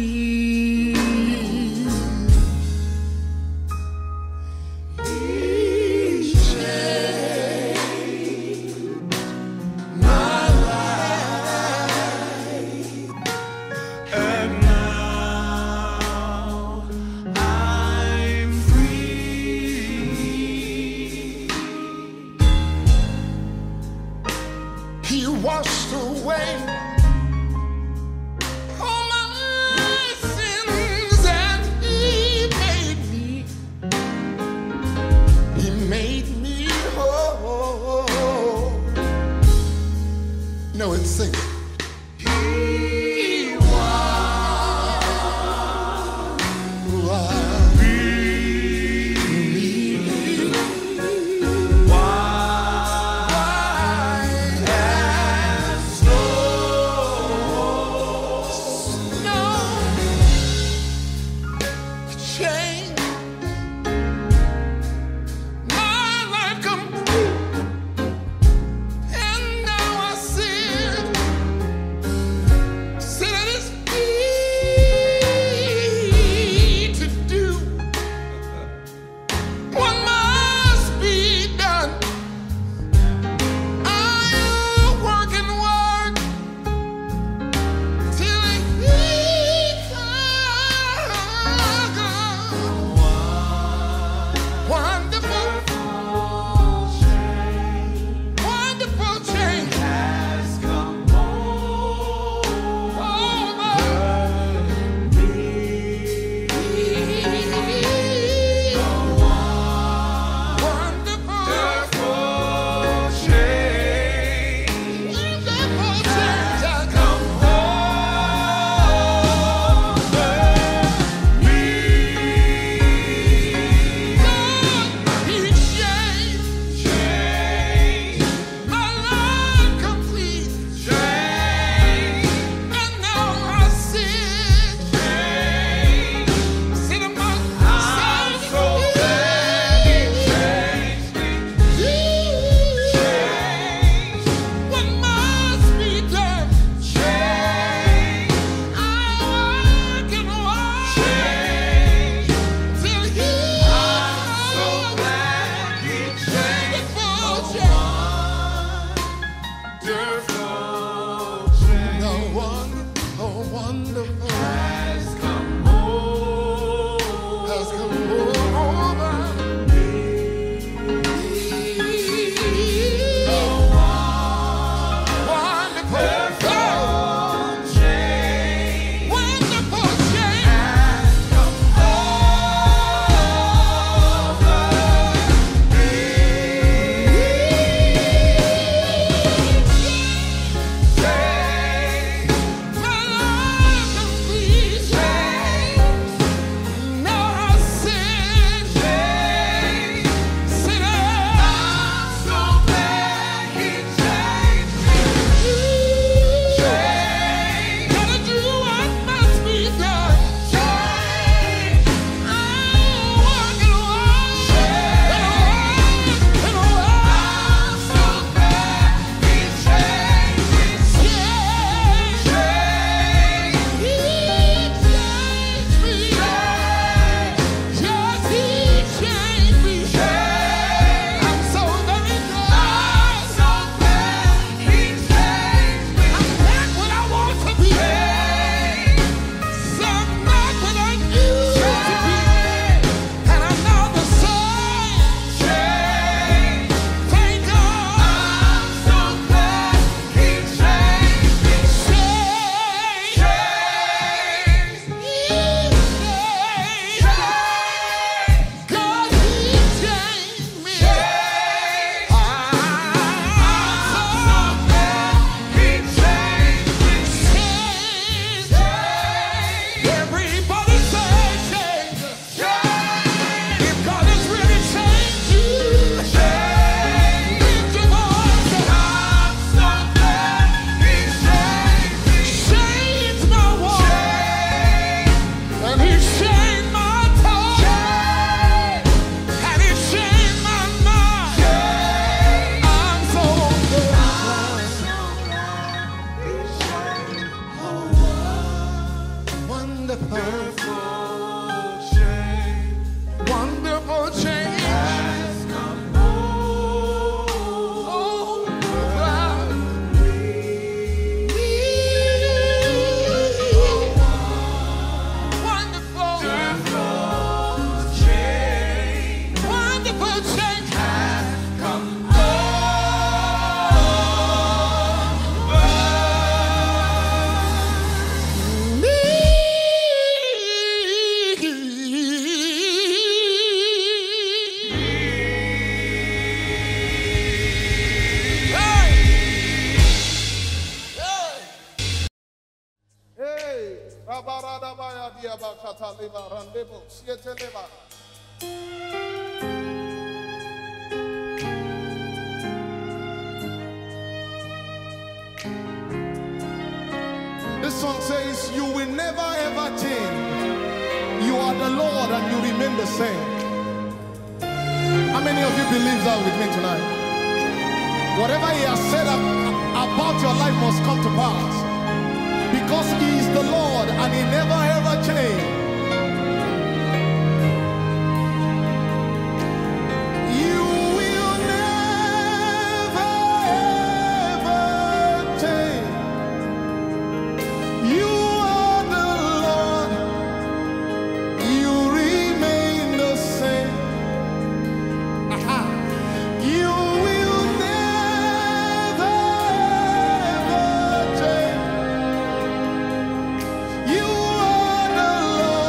He changed my life, and now I'm free. He washed away all my sins, and he made me, he made me whole. No, it's singing. He washed me white as snow. Change my life complete, and now I sit, sit at his feet to do what must be done. I'll work and work till he comes. Wonderful, wonderful change has come over me. Wonderful change, wonderful change has come over me. He changed, changed my life complete, changed, and now I sit, changed, sit among I'm so glad he changed me, changed what must be done, changed, I work and work, changed till he I'm so glad he changed. Wonderful change, no wonderful, wonderful has come over, has come over me. No wonderful change, wonderful change has come over me. Change my life complete. This song says, you will never ever change. You are the Lord and you remain the same. How many of you believe that with me tonight? Whatever he has said about your life must come to pass. Because he is the Lord and he never ever changed. You will never ever change. You are the Lord. You remain the same. Aha. You will never ever change. You are the Lord.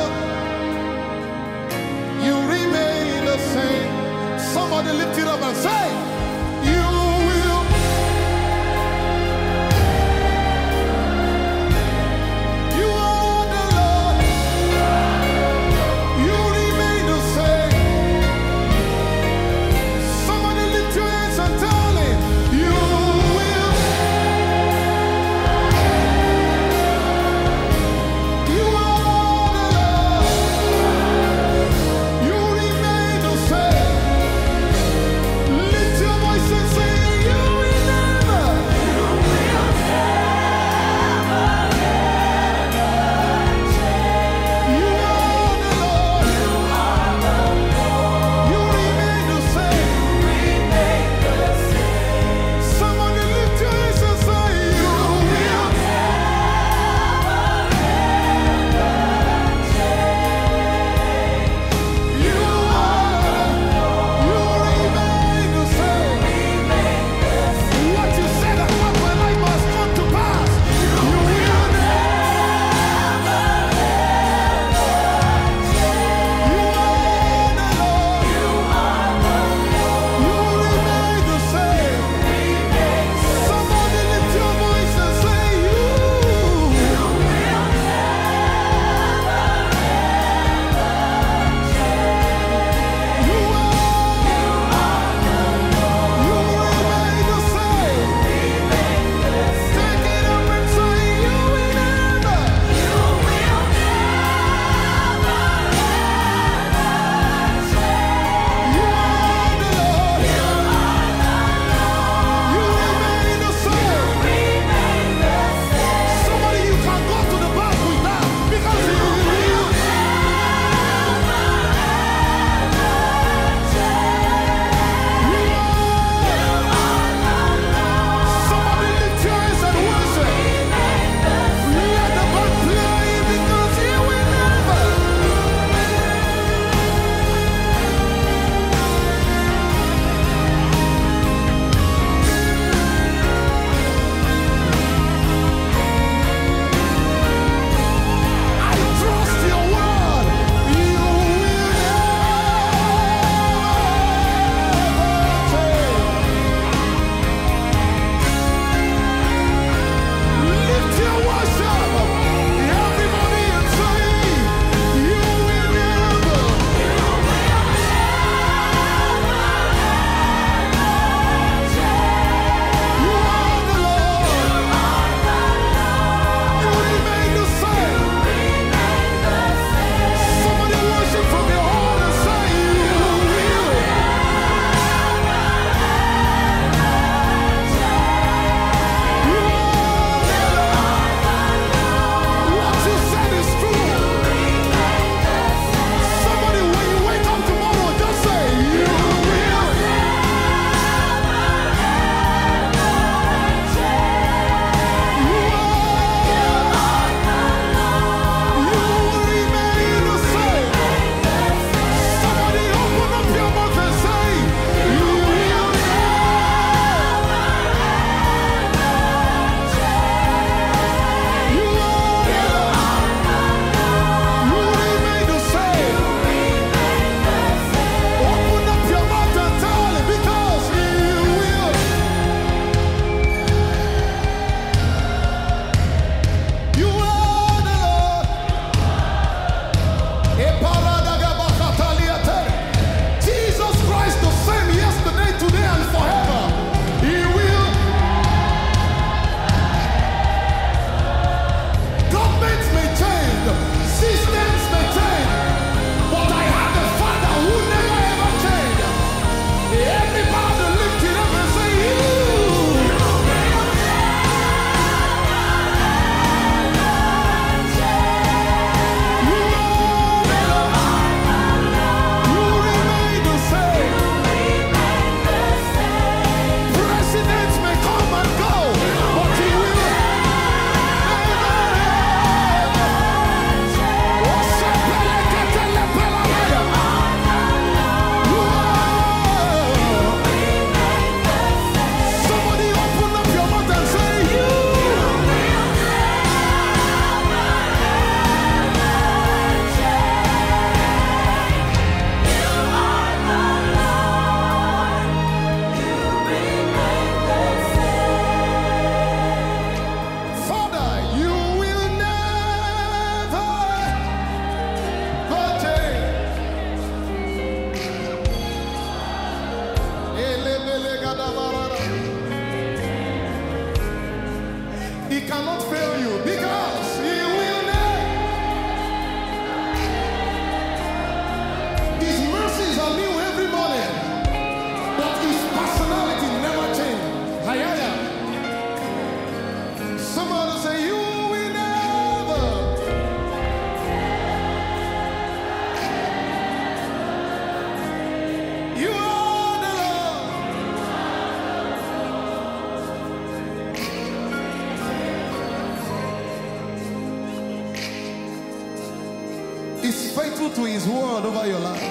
He's faithful to his word over your life.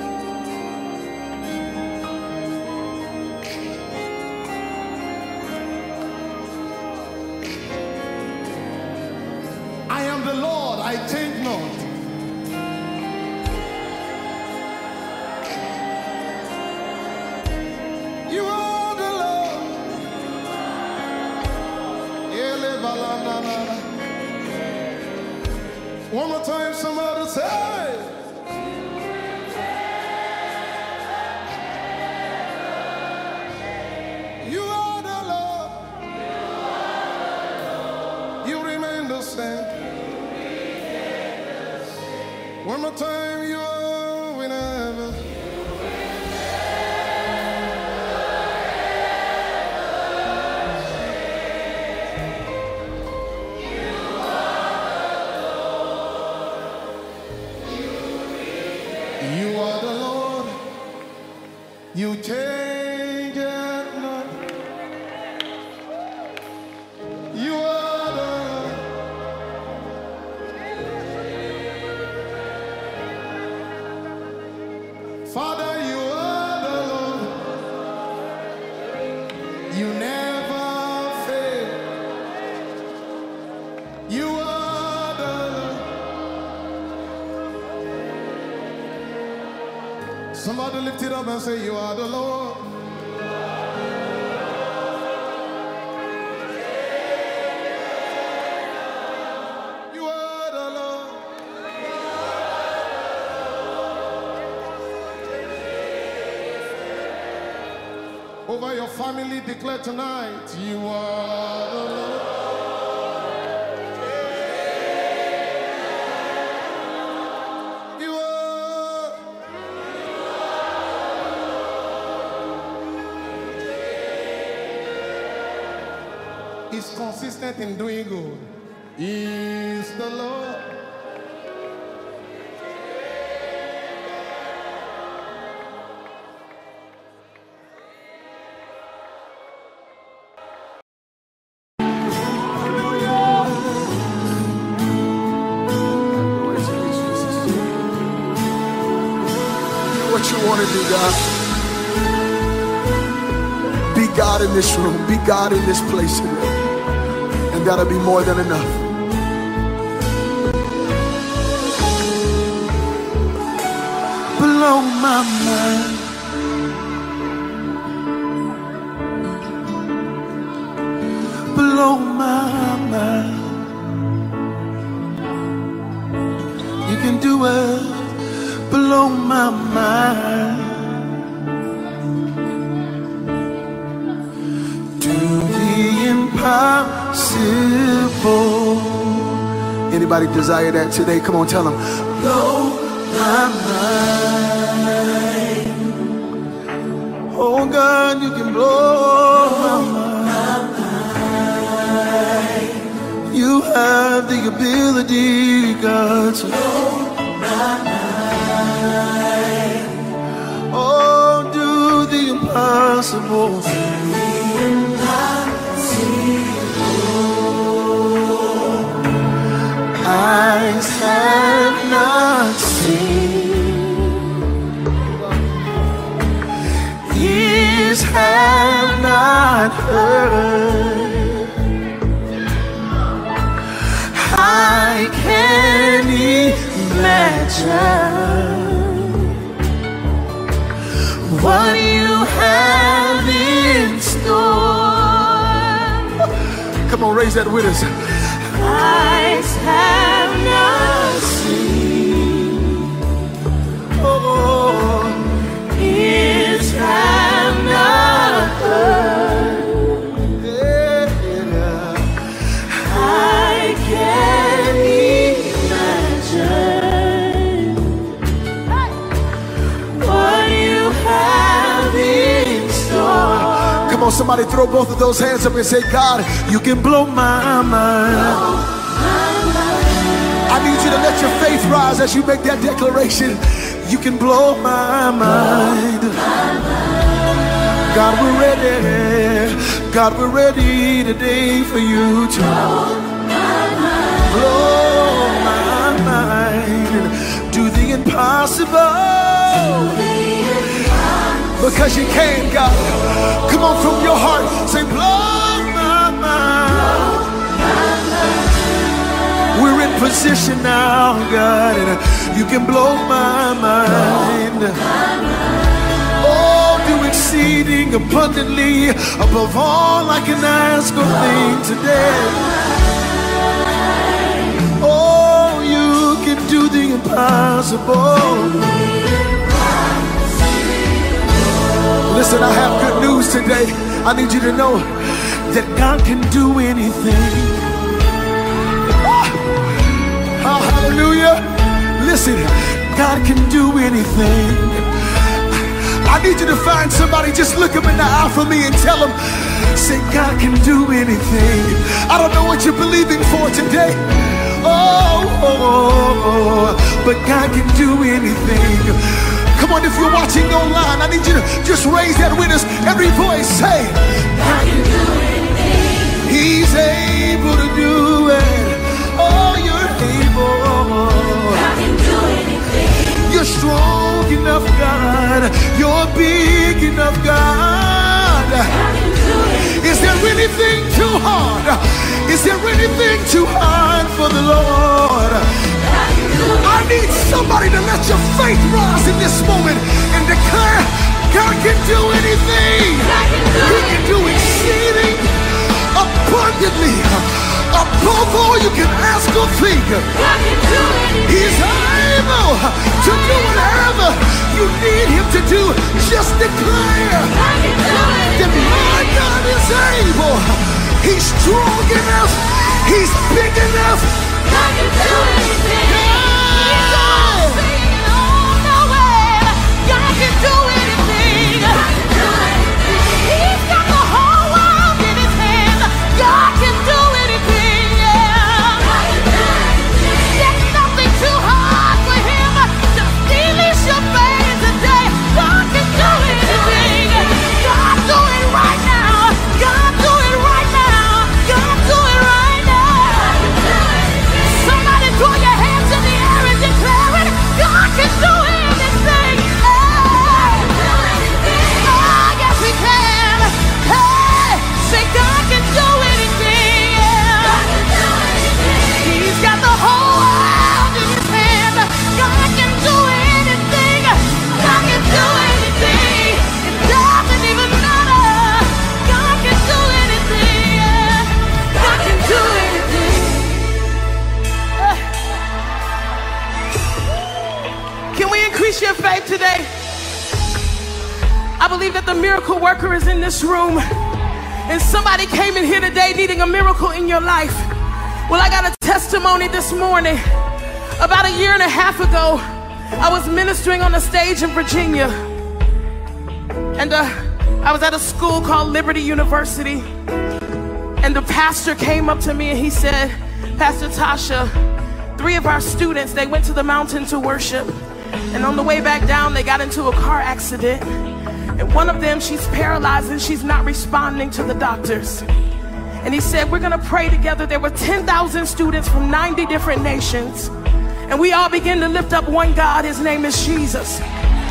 I am the Lord, I change not. You are the Lord. One more time, somebody say. You are the Lord. You remain the same. One more time, you are whenever. You change it not. You are the Father, you are the Lord. You never fail. You are the Lord. Somebody lift it up and say, you are the Lord. You are the Lord. Over your family, declare tonight, you are the Lord. Is consistent in doing good. Is the Lord. What you want to do, God? Be God in this room. Be God in this place today. And that'll be more than enough. Blow my mind. Blow my mind. You can do it. Blow my mind. Do the impossible. Anybody desire that today? Come on, tell them. Blow my mind. Oh God, you can blow my mind. You have the ability, God, to blow my mind. Oh, do the impossible. Do the impossible. Eyes have not seen, ears have not heard. I can't imagine what you have in store. Come on, raise that with us. Eyes have not seen, oh, ears have not heard. Yeah. I can't imagine what you have in store. Come on, somebody throw both of those hands up and say, God, you can blow my mind. I need you to let your faith rise as you make that declaration. You can blow my mind. God, we're ready. God, we're ready today for you to blow my mind. Do impossible. Because you can, God. Come on from your heart. Say, blow my mind. We're in position now, God, and you can blow my mind. Oh, do exceeding abundantly above all I can ask or think today. Oh, you can do the impossible. Listen, I have good news today. I need you to know that God can do anything. Oh, hallelujah. Listen, God can do anything. I need you to find somebody, just look him in the eye for me and tell him, say, God can do anything. I don't know what you're believing for today. Oh, oh, oh, but God can do anything. Come on, if you're watching online, I need you to just raise that with us. Every voice say, God can do anything. He's able to do it. Oh, you're able. God can do anything. You're strong enough, God. You're big enough, God. God can do anything. Is there anything too hard? Is there anything too hard for the Lord? God can do it. I need somebody to let your faith rise in this moment and declare, God can do anything. God can do He can do exceeding abundantly above all you can ask or think. God can do anything. He's able to do whatever you need him to do. Just declare God can do anything. That my God is able. He's strong enough. He's big enough. God can do anything. He's all seeing, all knowing. God can do anything. God can do anything. He's got the whole world in his hands. God can do anything. Yeah. God can do anything. There's nothing too hard for him. Just release your faith today. God can do anything. God do it right now. God do it right now. God do it right now. Somebody throw your hands in the air and declare it. God can do anything. Hey. Oh, yes, he can. Hey, say God can do anything. He's got the whole world in his hand. God can do anything. God can do anything. It doesn't even matter. God can do anything. God can do anything. Can we increase your faith today? I believe that the miracle worker is in this room. And somebody came in here today needing a miracle in your life. Well, I got a testimony this morning. About a year and a half ago, I was ministering on a stage in Virginia. And uh, I was at a school called Liberty University. And the pastor came up to me and he said, Pastor Tasha, three of our students, they went to the mountain to worship. And on the way back down, they got into a car accident. And one of them, she's paralyzed and she's not responding to the doctors. And he said, we're gonna pray together. There were ten thousand students from ninety different nations. And we all began to lift up one God. His name is Jesus.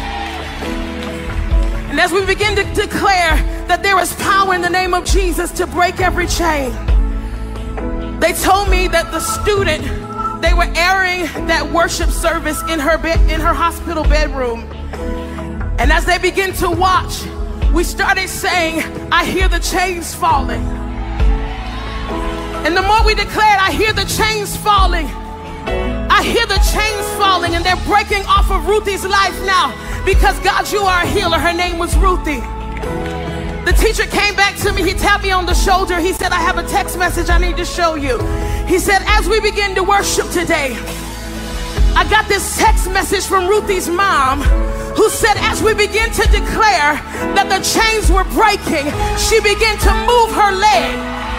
And as we begin to declare that there is power in the name of Jesus to break every chain, they told me that the student, they were airing that worship service in her bed, in her hospital bedroom. And as they begin to watch, we started saying, I hear the chains falling. And the more we declared, I hear the chains falling. I hear the chains falling, and they're breaking off of Ruthie's life now. Because God, you are a healer. Her name was Ruthie. The teacher came back to me. He tapped me on the shoulder. He said, I have a text message I need to show you. He said, as we begin to worship today, I got this text message from Ruthie's mom, who said, as we begin to declare that the chains were breaking, she began to move her leg.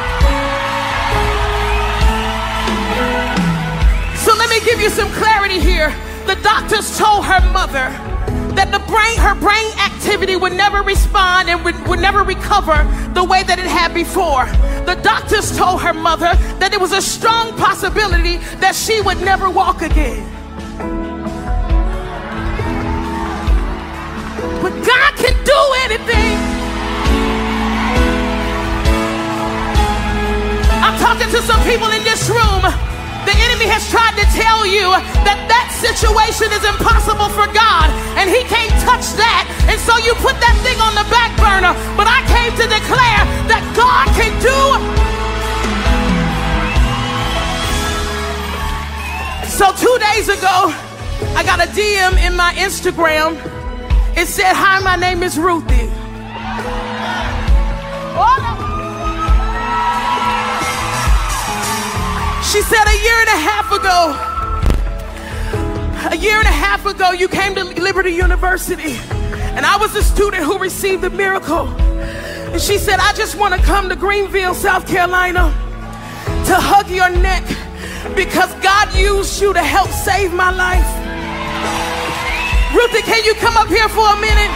So let me give you some clarity here. The doctors told her mother that the brain, her brain activity would never respond and would, would never recover the way that it had before. The doctors told her mother that it was a strong possibility that she would never walk again. but God can do anything. I'm talking to some people in this room. The enemy has tried to tell you that that situation is impossible for God and he can't touch that, and so you put that thing on the back burner. But I came to declare that God can do. So two days ago, I got a D M in my Instagram. It said, "Hi, my name is Ruthie." She said, a year and a half ago, a year and a half ago, you came to Liberty University, and I was a student who received a miracle. And she said, I just want to come to Greenville, South Carolina, to hug your neck because God used you to help save my life. Ruthie, can you come up here for a minute?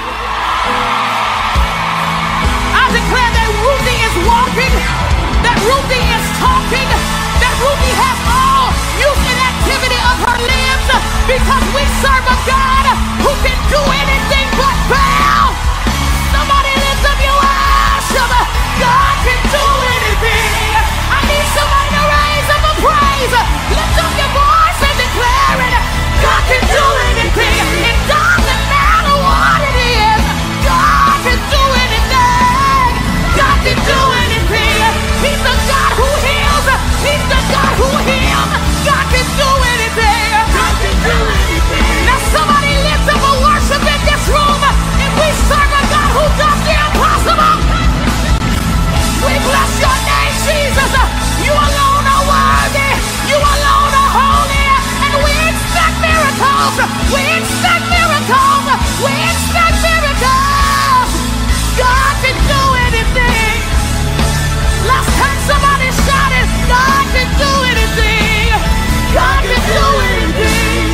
I declare that Ruthie is walking, that Ruthie is talking, that Ruthie has all use and activity of her limbs, because we serve a God who can do anything but fail. Somebody lift up your worship. God can do anything. I need somebody to raise up a praise. Lift up your voice and declare it. God can do anything. It doesn't matter what it is. God can do anything. God can do anything. He's the God who heals. He's the God who heals. God can do anything. God can do anything. Now somebody lift up a worship in this room, and we serve a God who does the impossible. We bless your name, Jesus. You alone are worthy. You alone are holy. And we expect miracles. We expect miracles. We expect miracles. God can do anything. Last time somebody shouted, God can do anything. God can do anything.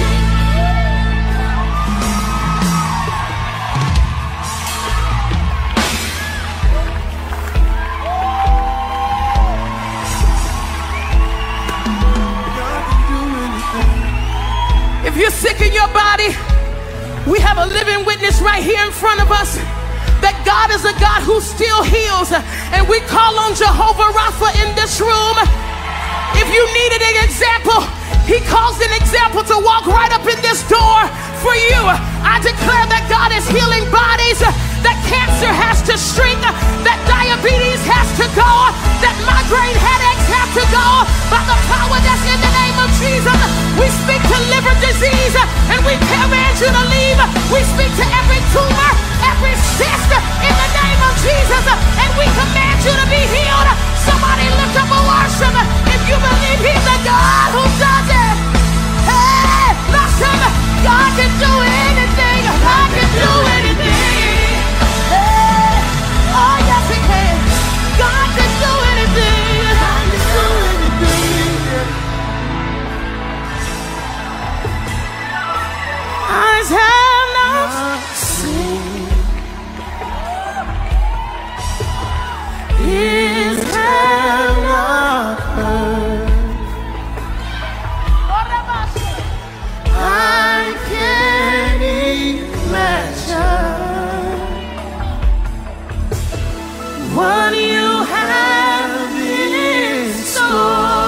If you're sick in your body, we have a living witness right here in front of us that God is a God who still heals, and we call on Jehovah Rapha in this room. If you needed an example, he calls an example to walk right up in this door for you. I declare that God is healing bodies, that cancer has to shrink, that diabetes has to go, that migraine headaches have to go by the power that's in the name of Jesus. We speak to liver disease and we command you to leave. We speak to every tumor, every cyst in the name of Jesus, and we command you to be healed. Somebody lift up a worship if you believe he's the God who does it. Hey, listen, God can do anything. God can do anything. Hey, oh yes he can. God can do anything. God can do anything. Eyes have not seen, ears have not heard. I can't imagine what you have in store.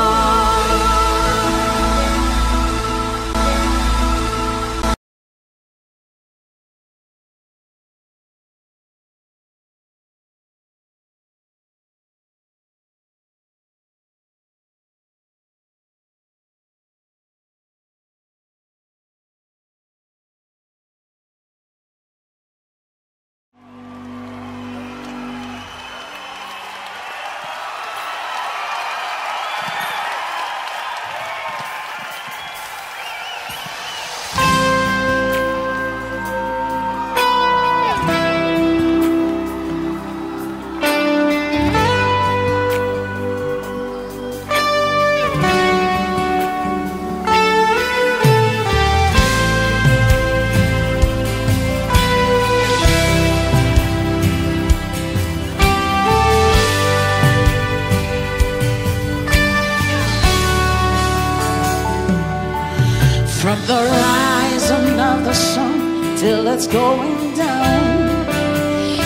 From the rising of the sun till it's going down,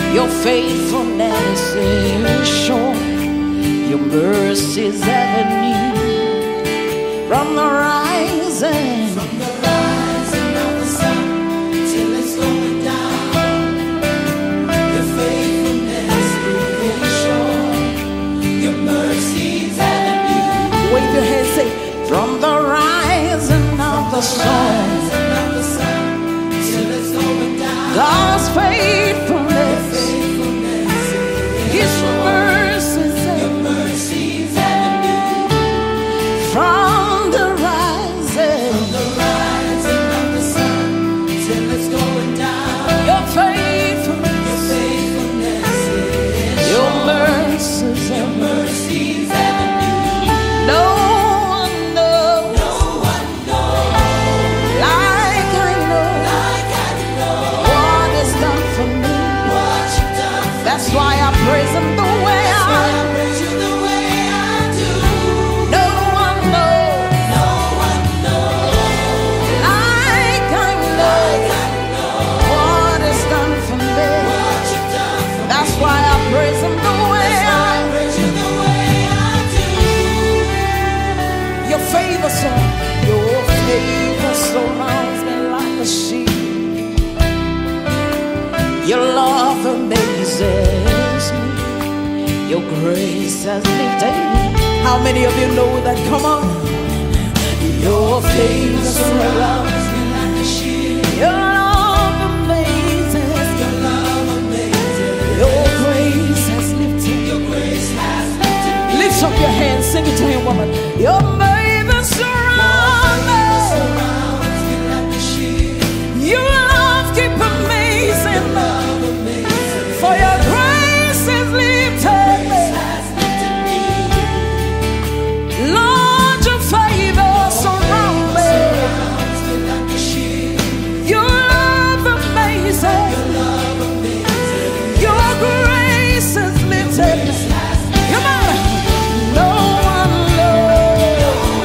Your faithfulness is sure. Your mercies ever new. From the rising, from the rising of the sun till it's going down. Your faithfulness is sure. Your mercies ever new. Wave your hands, say, from the rising of the sun till it's going down. God's faithfulness, His mercies, Your mercies ever new. From the rising, from the rising of the sun till it's going down. Your faithfulness, Your faithfulness is Your mercies, Your mercies ever new. No one knows, no one knows like I know, like I know what is done for me. What you've done for That's me. Why I praise Him the way That's I, why I praise You the way I do. No one knows, no one knows like I know, like I know what is done for me. What you've done for That's me. Why I praise Him the way That's why I, I praise You the way I do. Your favor, sir, Your favor surrounds me like a shield. Your love amazes me. Your grace has lifted me. How many of you know that? Come on. Your favor surrounds me like a shield. Your love amazes. Your love amazes. Your grace has lifted. Your grace has lifted me. Lift up your hands, sing it to Him, woman. Your favor surrounds me. Surrounds me like a shield. Your love keep amazing me. For Your grace has lifted me. Lord, Your favor surrounds me. Your love amazing. Your grace has lifted me. Come on. No one knows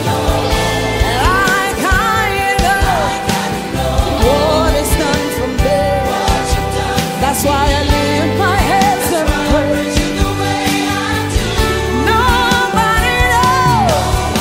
like I know what is done for me. That's why I lift my hands and praise You the way I do. Nobody knows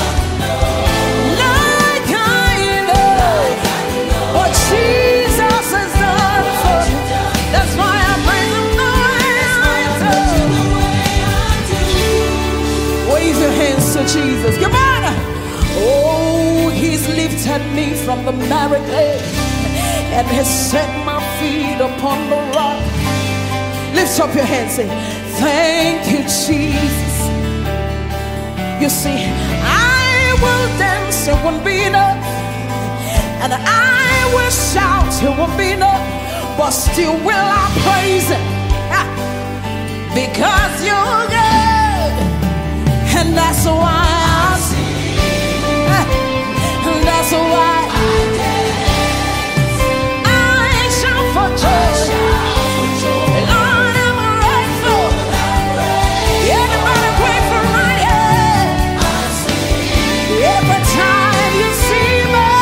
like I know what Jesus has done for me. That's why I praise Him the way I do. Wave your hands to Jesus. Come on. Oh, He's lifted me from the married clay and has set my feet upon the rock. Lift up your hands, say, thank You, Jesus. You see, I will dance, it won't be enough, and I will shout, it won't be enough, but still will I praise Him, ah, because You're good, and that's why I sing, ah, and that's why I dance, I shout for joy. Lord, I'm grateful. Everybody grateful right here. Every time You see me,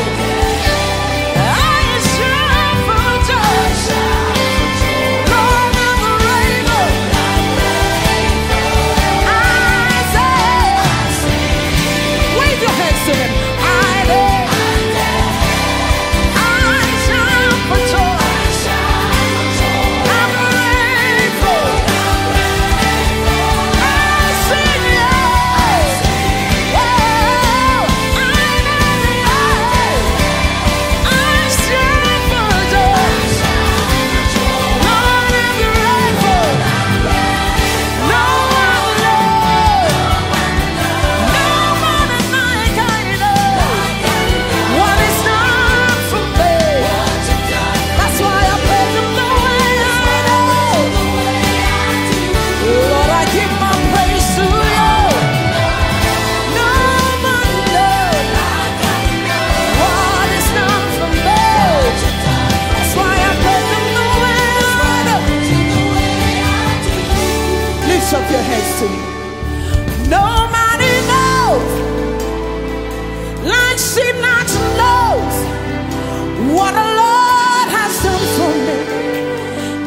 I shout for joy. Lord, I'm grateful. I say,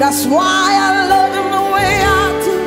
That's why I love him the way I do.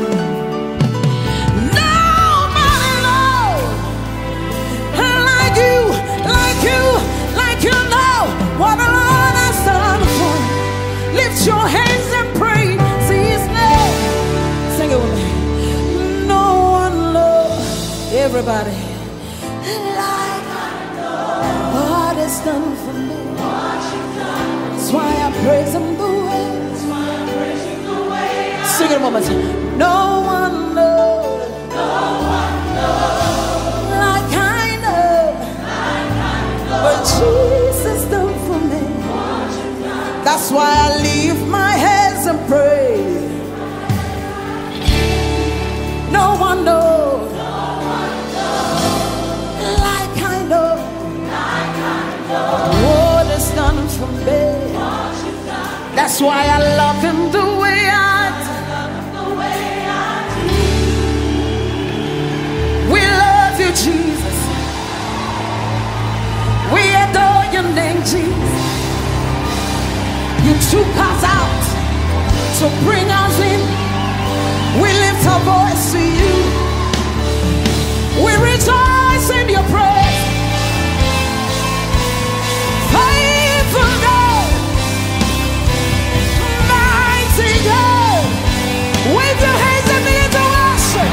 Nobody knows like you, like you, like you know what the Lord has done for me. Lift your hands and pray. See his name. Sing it with me. No one loves everybody like I know what has done for me. That's why I praise him the way. That's why I praise him the way. Sing it one more time. No one knows. No one knows like I know. Like I know. What Jesus done for me. That's why I lift my hands and pray. No one knows. No one knows like I know. Like I know. What has done for me. That's why I love him the way I do. We love you, Jesus. We adore your name, Jesus. You took us out to bring us in. We lift our voice to you. We rejoice in your praise. Faithful God, mighty God, wave your hands and begin to worship.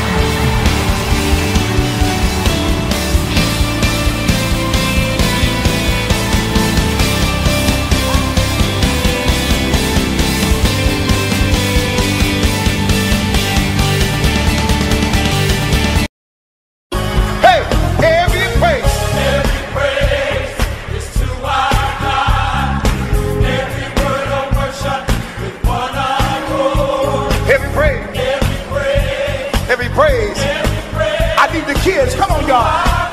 Hey, every praise. Every praise is to our God. Every word of worship with one accord. Every praise. Every praise, Every praise. every praise I need the kids. Come on, y'all.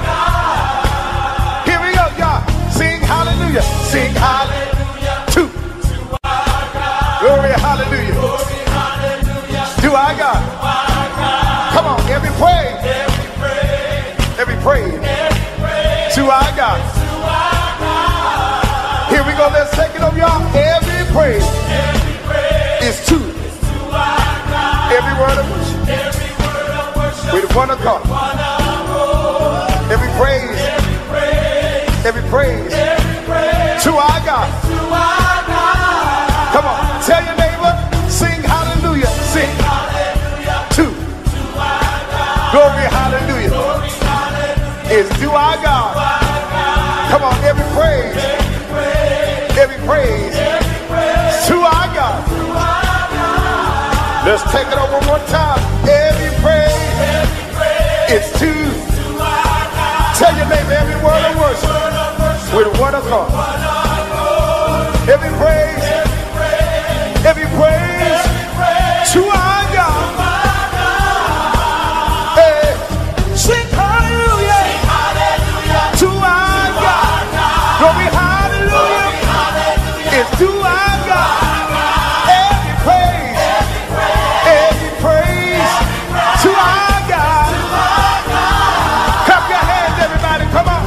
Here we go, y'all. Sing hallelujah. Sing hallelujah. Two. to our God. Glory, hallelujah. Glory, hallelujah. To our God. Our God. Come on, every praise. Every praise, Every praise. every praise To our God. to our God. Here we go. Let's take it over, y'all. Every praise Every praise is to to our God. every word of worship. Every word of worship With one accord. one accord. Every praise. Every praise, Every praise. every praise To our God. to our God. Come on. Tell your neighbor. Sing hallelujah. Sing Hallelujah to. to our God. Glory, hallelujah. Glory, hallelujah Is to our God. to our God. Come on. Every praise. Every praise, Every praise. every praise To our God. to our God. Let's take it over one time. Every praise Every praise is to. to our God. Tell your neighbor every word of worship Word of worship, with one accord. one accord. Every praise, Every praise, every praise every praise to our God. to our God. Hey, sing hallelujah Hallelujah to our God. Glory, hallelujah is to our God. Every praise, every praise to our God. Clap your hands, everybody. Come on.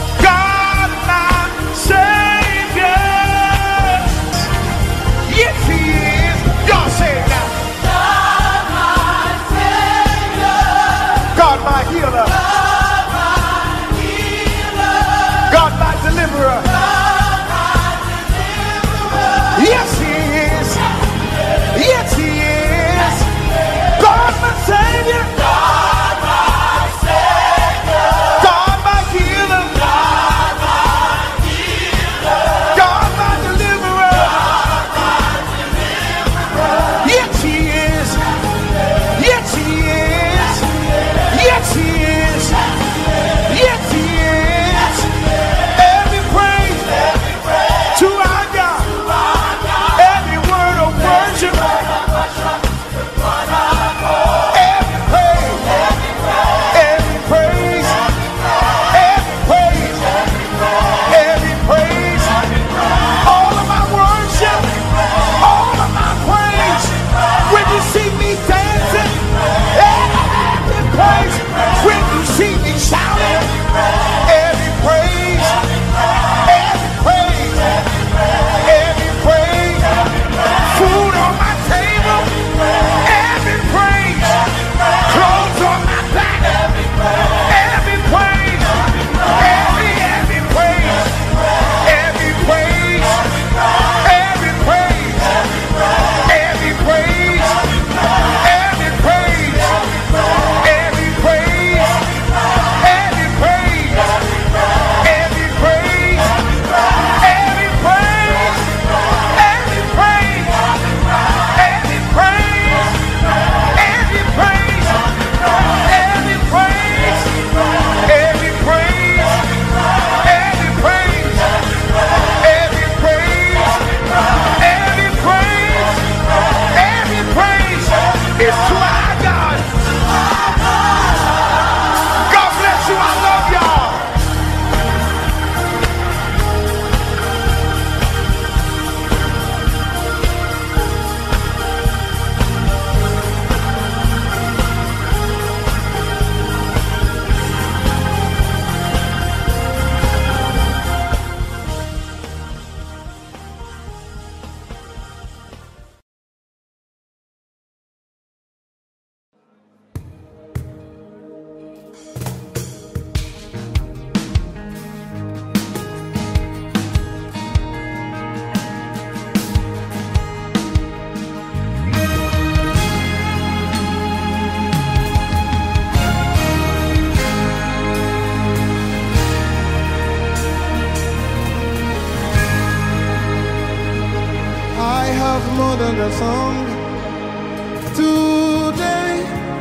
God, my Savior. Yes, He more than a song. Today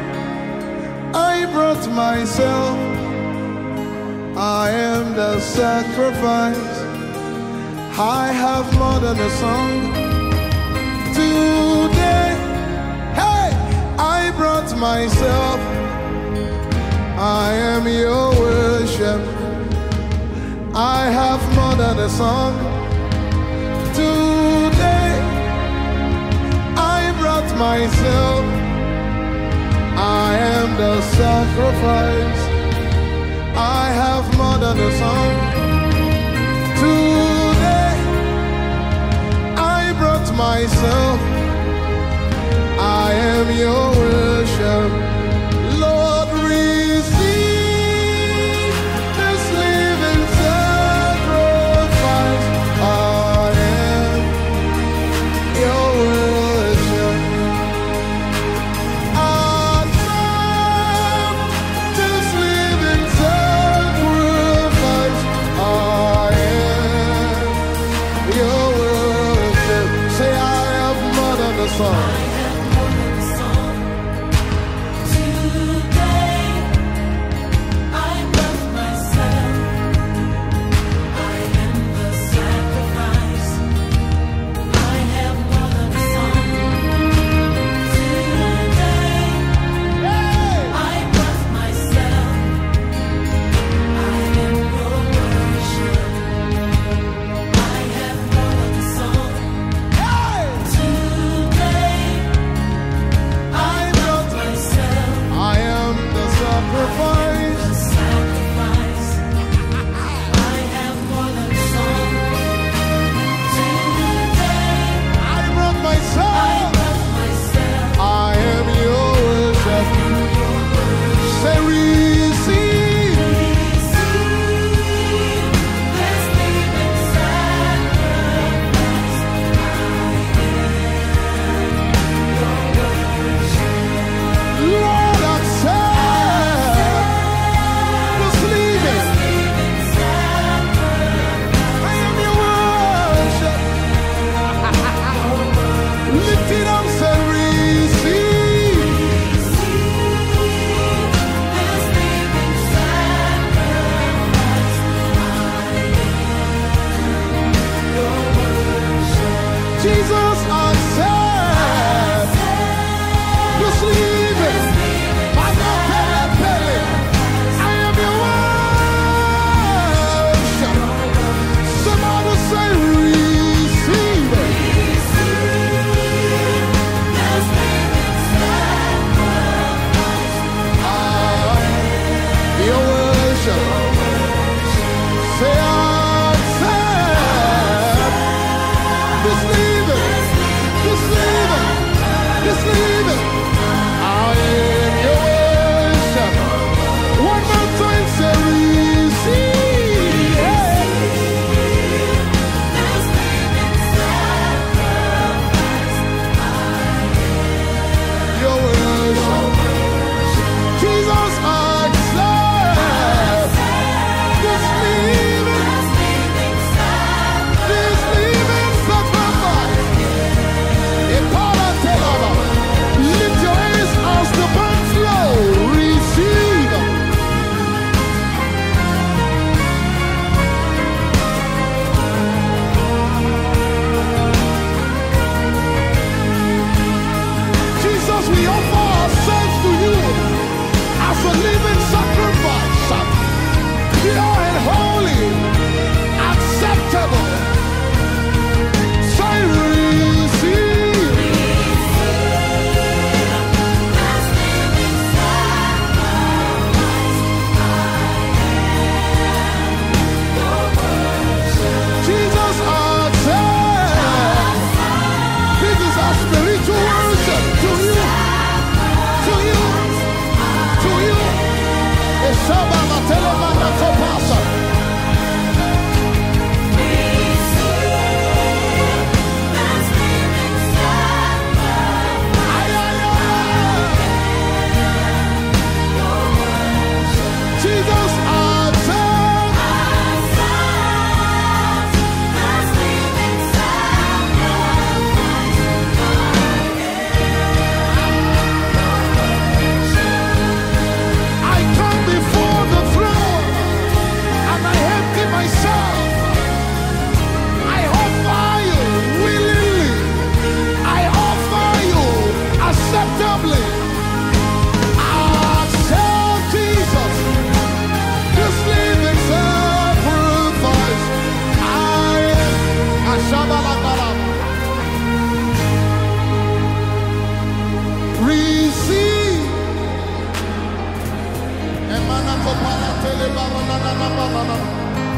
I brought myself. I am the sacrifice. I have more than a song. Today, hey, I brought myself. I am your worship. I have more than a song. Today, I brought myself. I am the sacrifice. I have more than a song. Today, I brought myself. I am your worship. Lord, receive this living sacrifice. I am your worship. Accept this living sacrifice. I am your worship. Say, I have more than a song.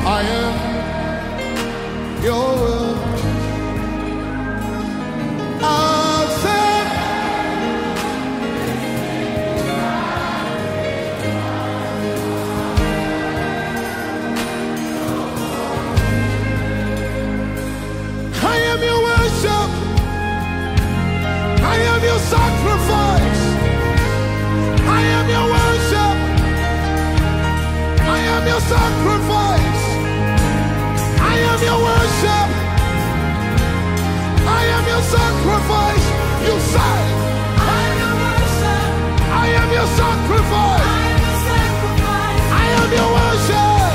I am your will. Accept. I am your worship. I am your sacrifice. I am your worship. I am your sacrifice. I am your worship. I am your sacrifice. You say, I am your worship. I am your sacrifice. I am your worship.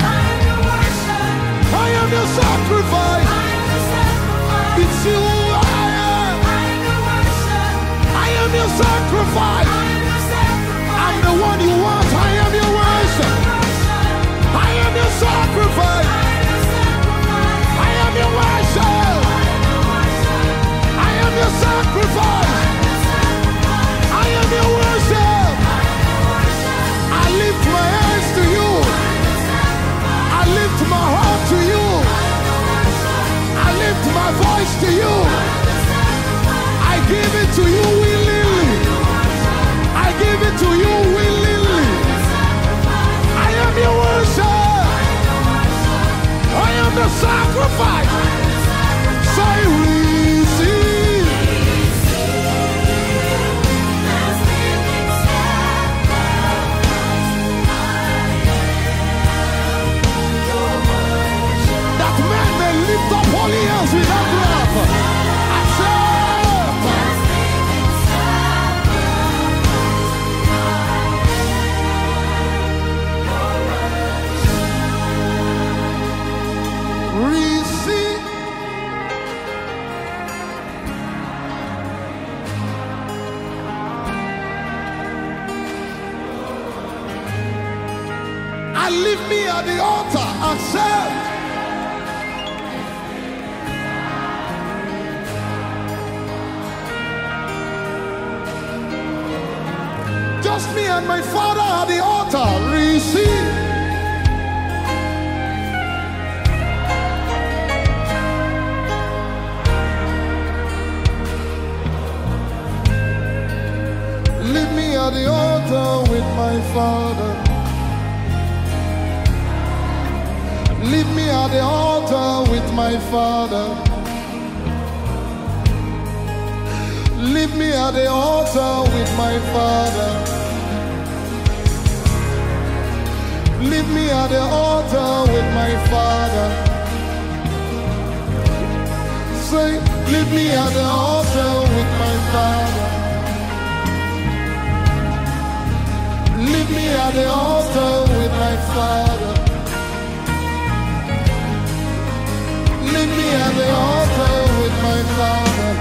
I am your sacrifice. It's you I am. I am your sacrifice. I'm the one you want. I am your worship. I am your sacrifice. I am your worship. I am your sacrifice. I am your worship. I lift my hands to you. I lift my heart to you. I lift my voice to you. I give it to you willingly. I give it to you willingly. I am your worship. I am the sacrifice. Say receive. That man may lift up holy hands without wrath. Accept. Receive. And leave me at the altar. Accept. Just me and my Father at the altar. Receive. Leave me at the altar with my Father. Leave me at the altar with my Father. Leave me at the altar with my Father. Leave me at the altar with my Father. Say, leave me at the altar with my Father. Leave me at the altar with my Father. Leave me at the altar with my Father.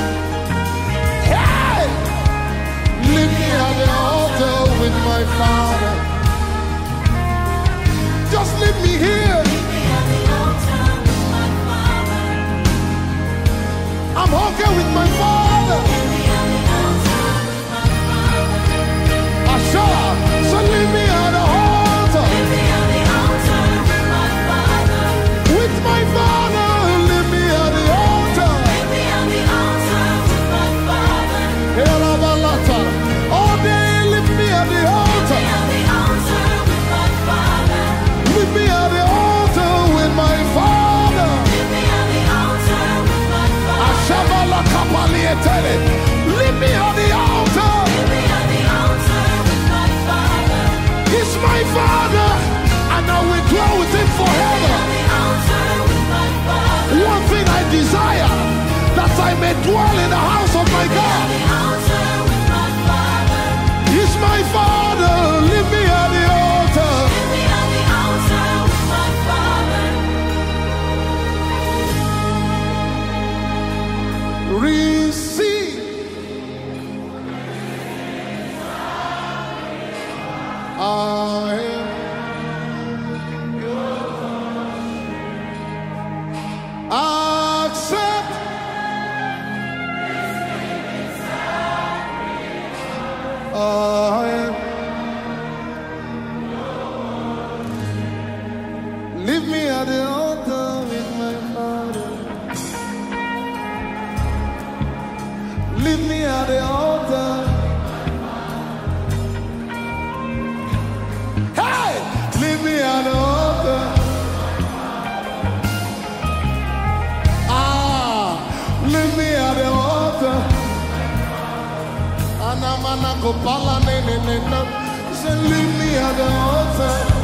Hey! Leave me at the altar with my Father. Just leave me here. I'm okay with my Father. Asha, so leave me at the altar. With my Father, leave me at the altar. All day, leave me at the altar. Leave me at the altar with my Father. Ashabala kapalietele. Leave me at the altar. He's my Father, and I will dwell with him forever. One thing I desire, that I may dwell in the house of my God. He's my Father, leave me at the altar. Receive. I am accept. I am Leave me at the altar with my father. Leave me at the altar. Hey! Leave me at the altar. Ah! Leave me at the altar. Anamana kopala ne ne ne ne. Say leave me at the altar.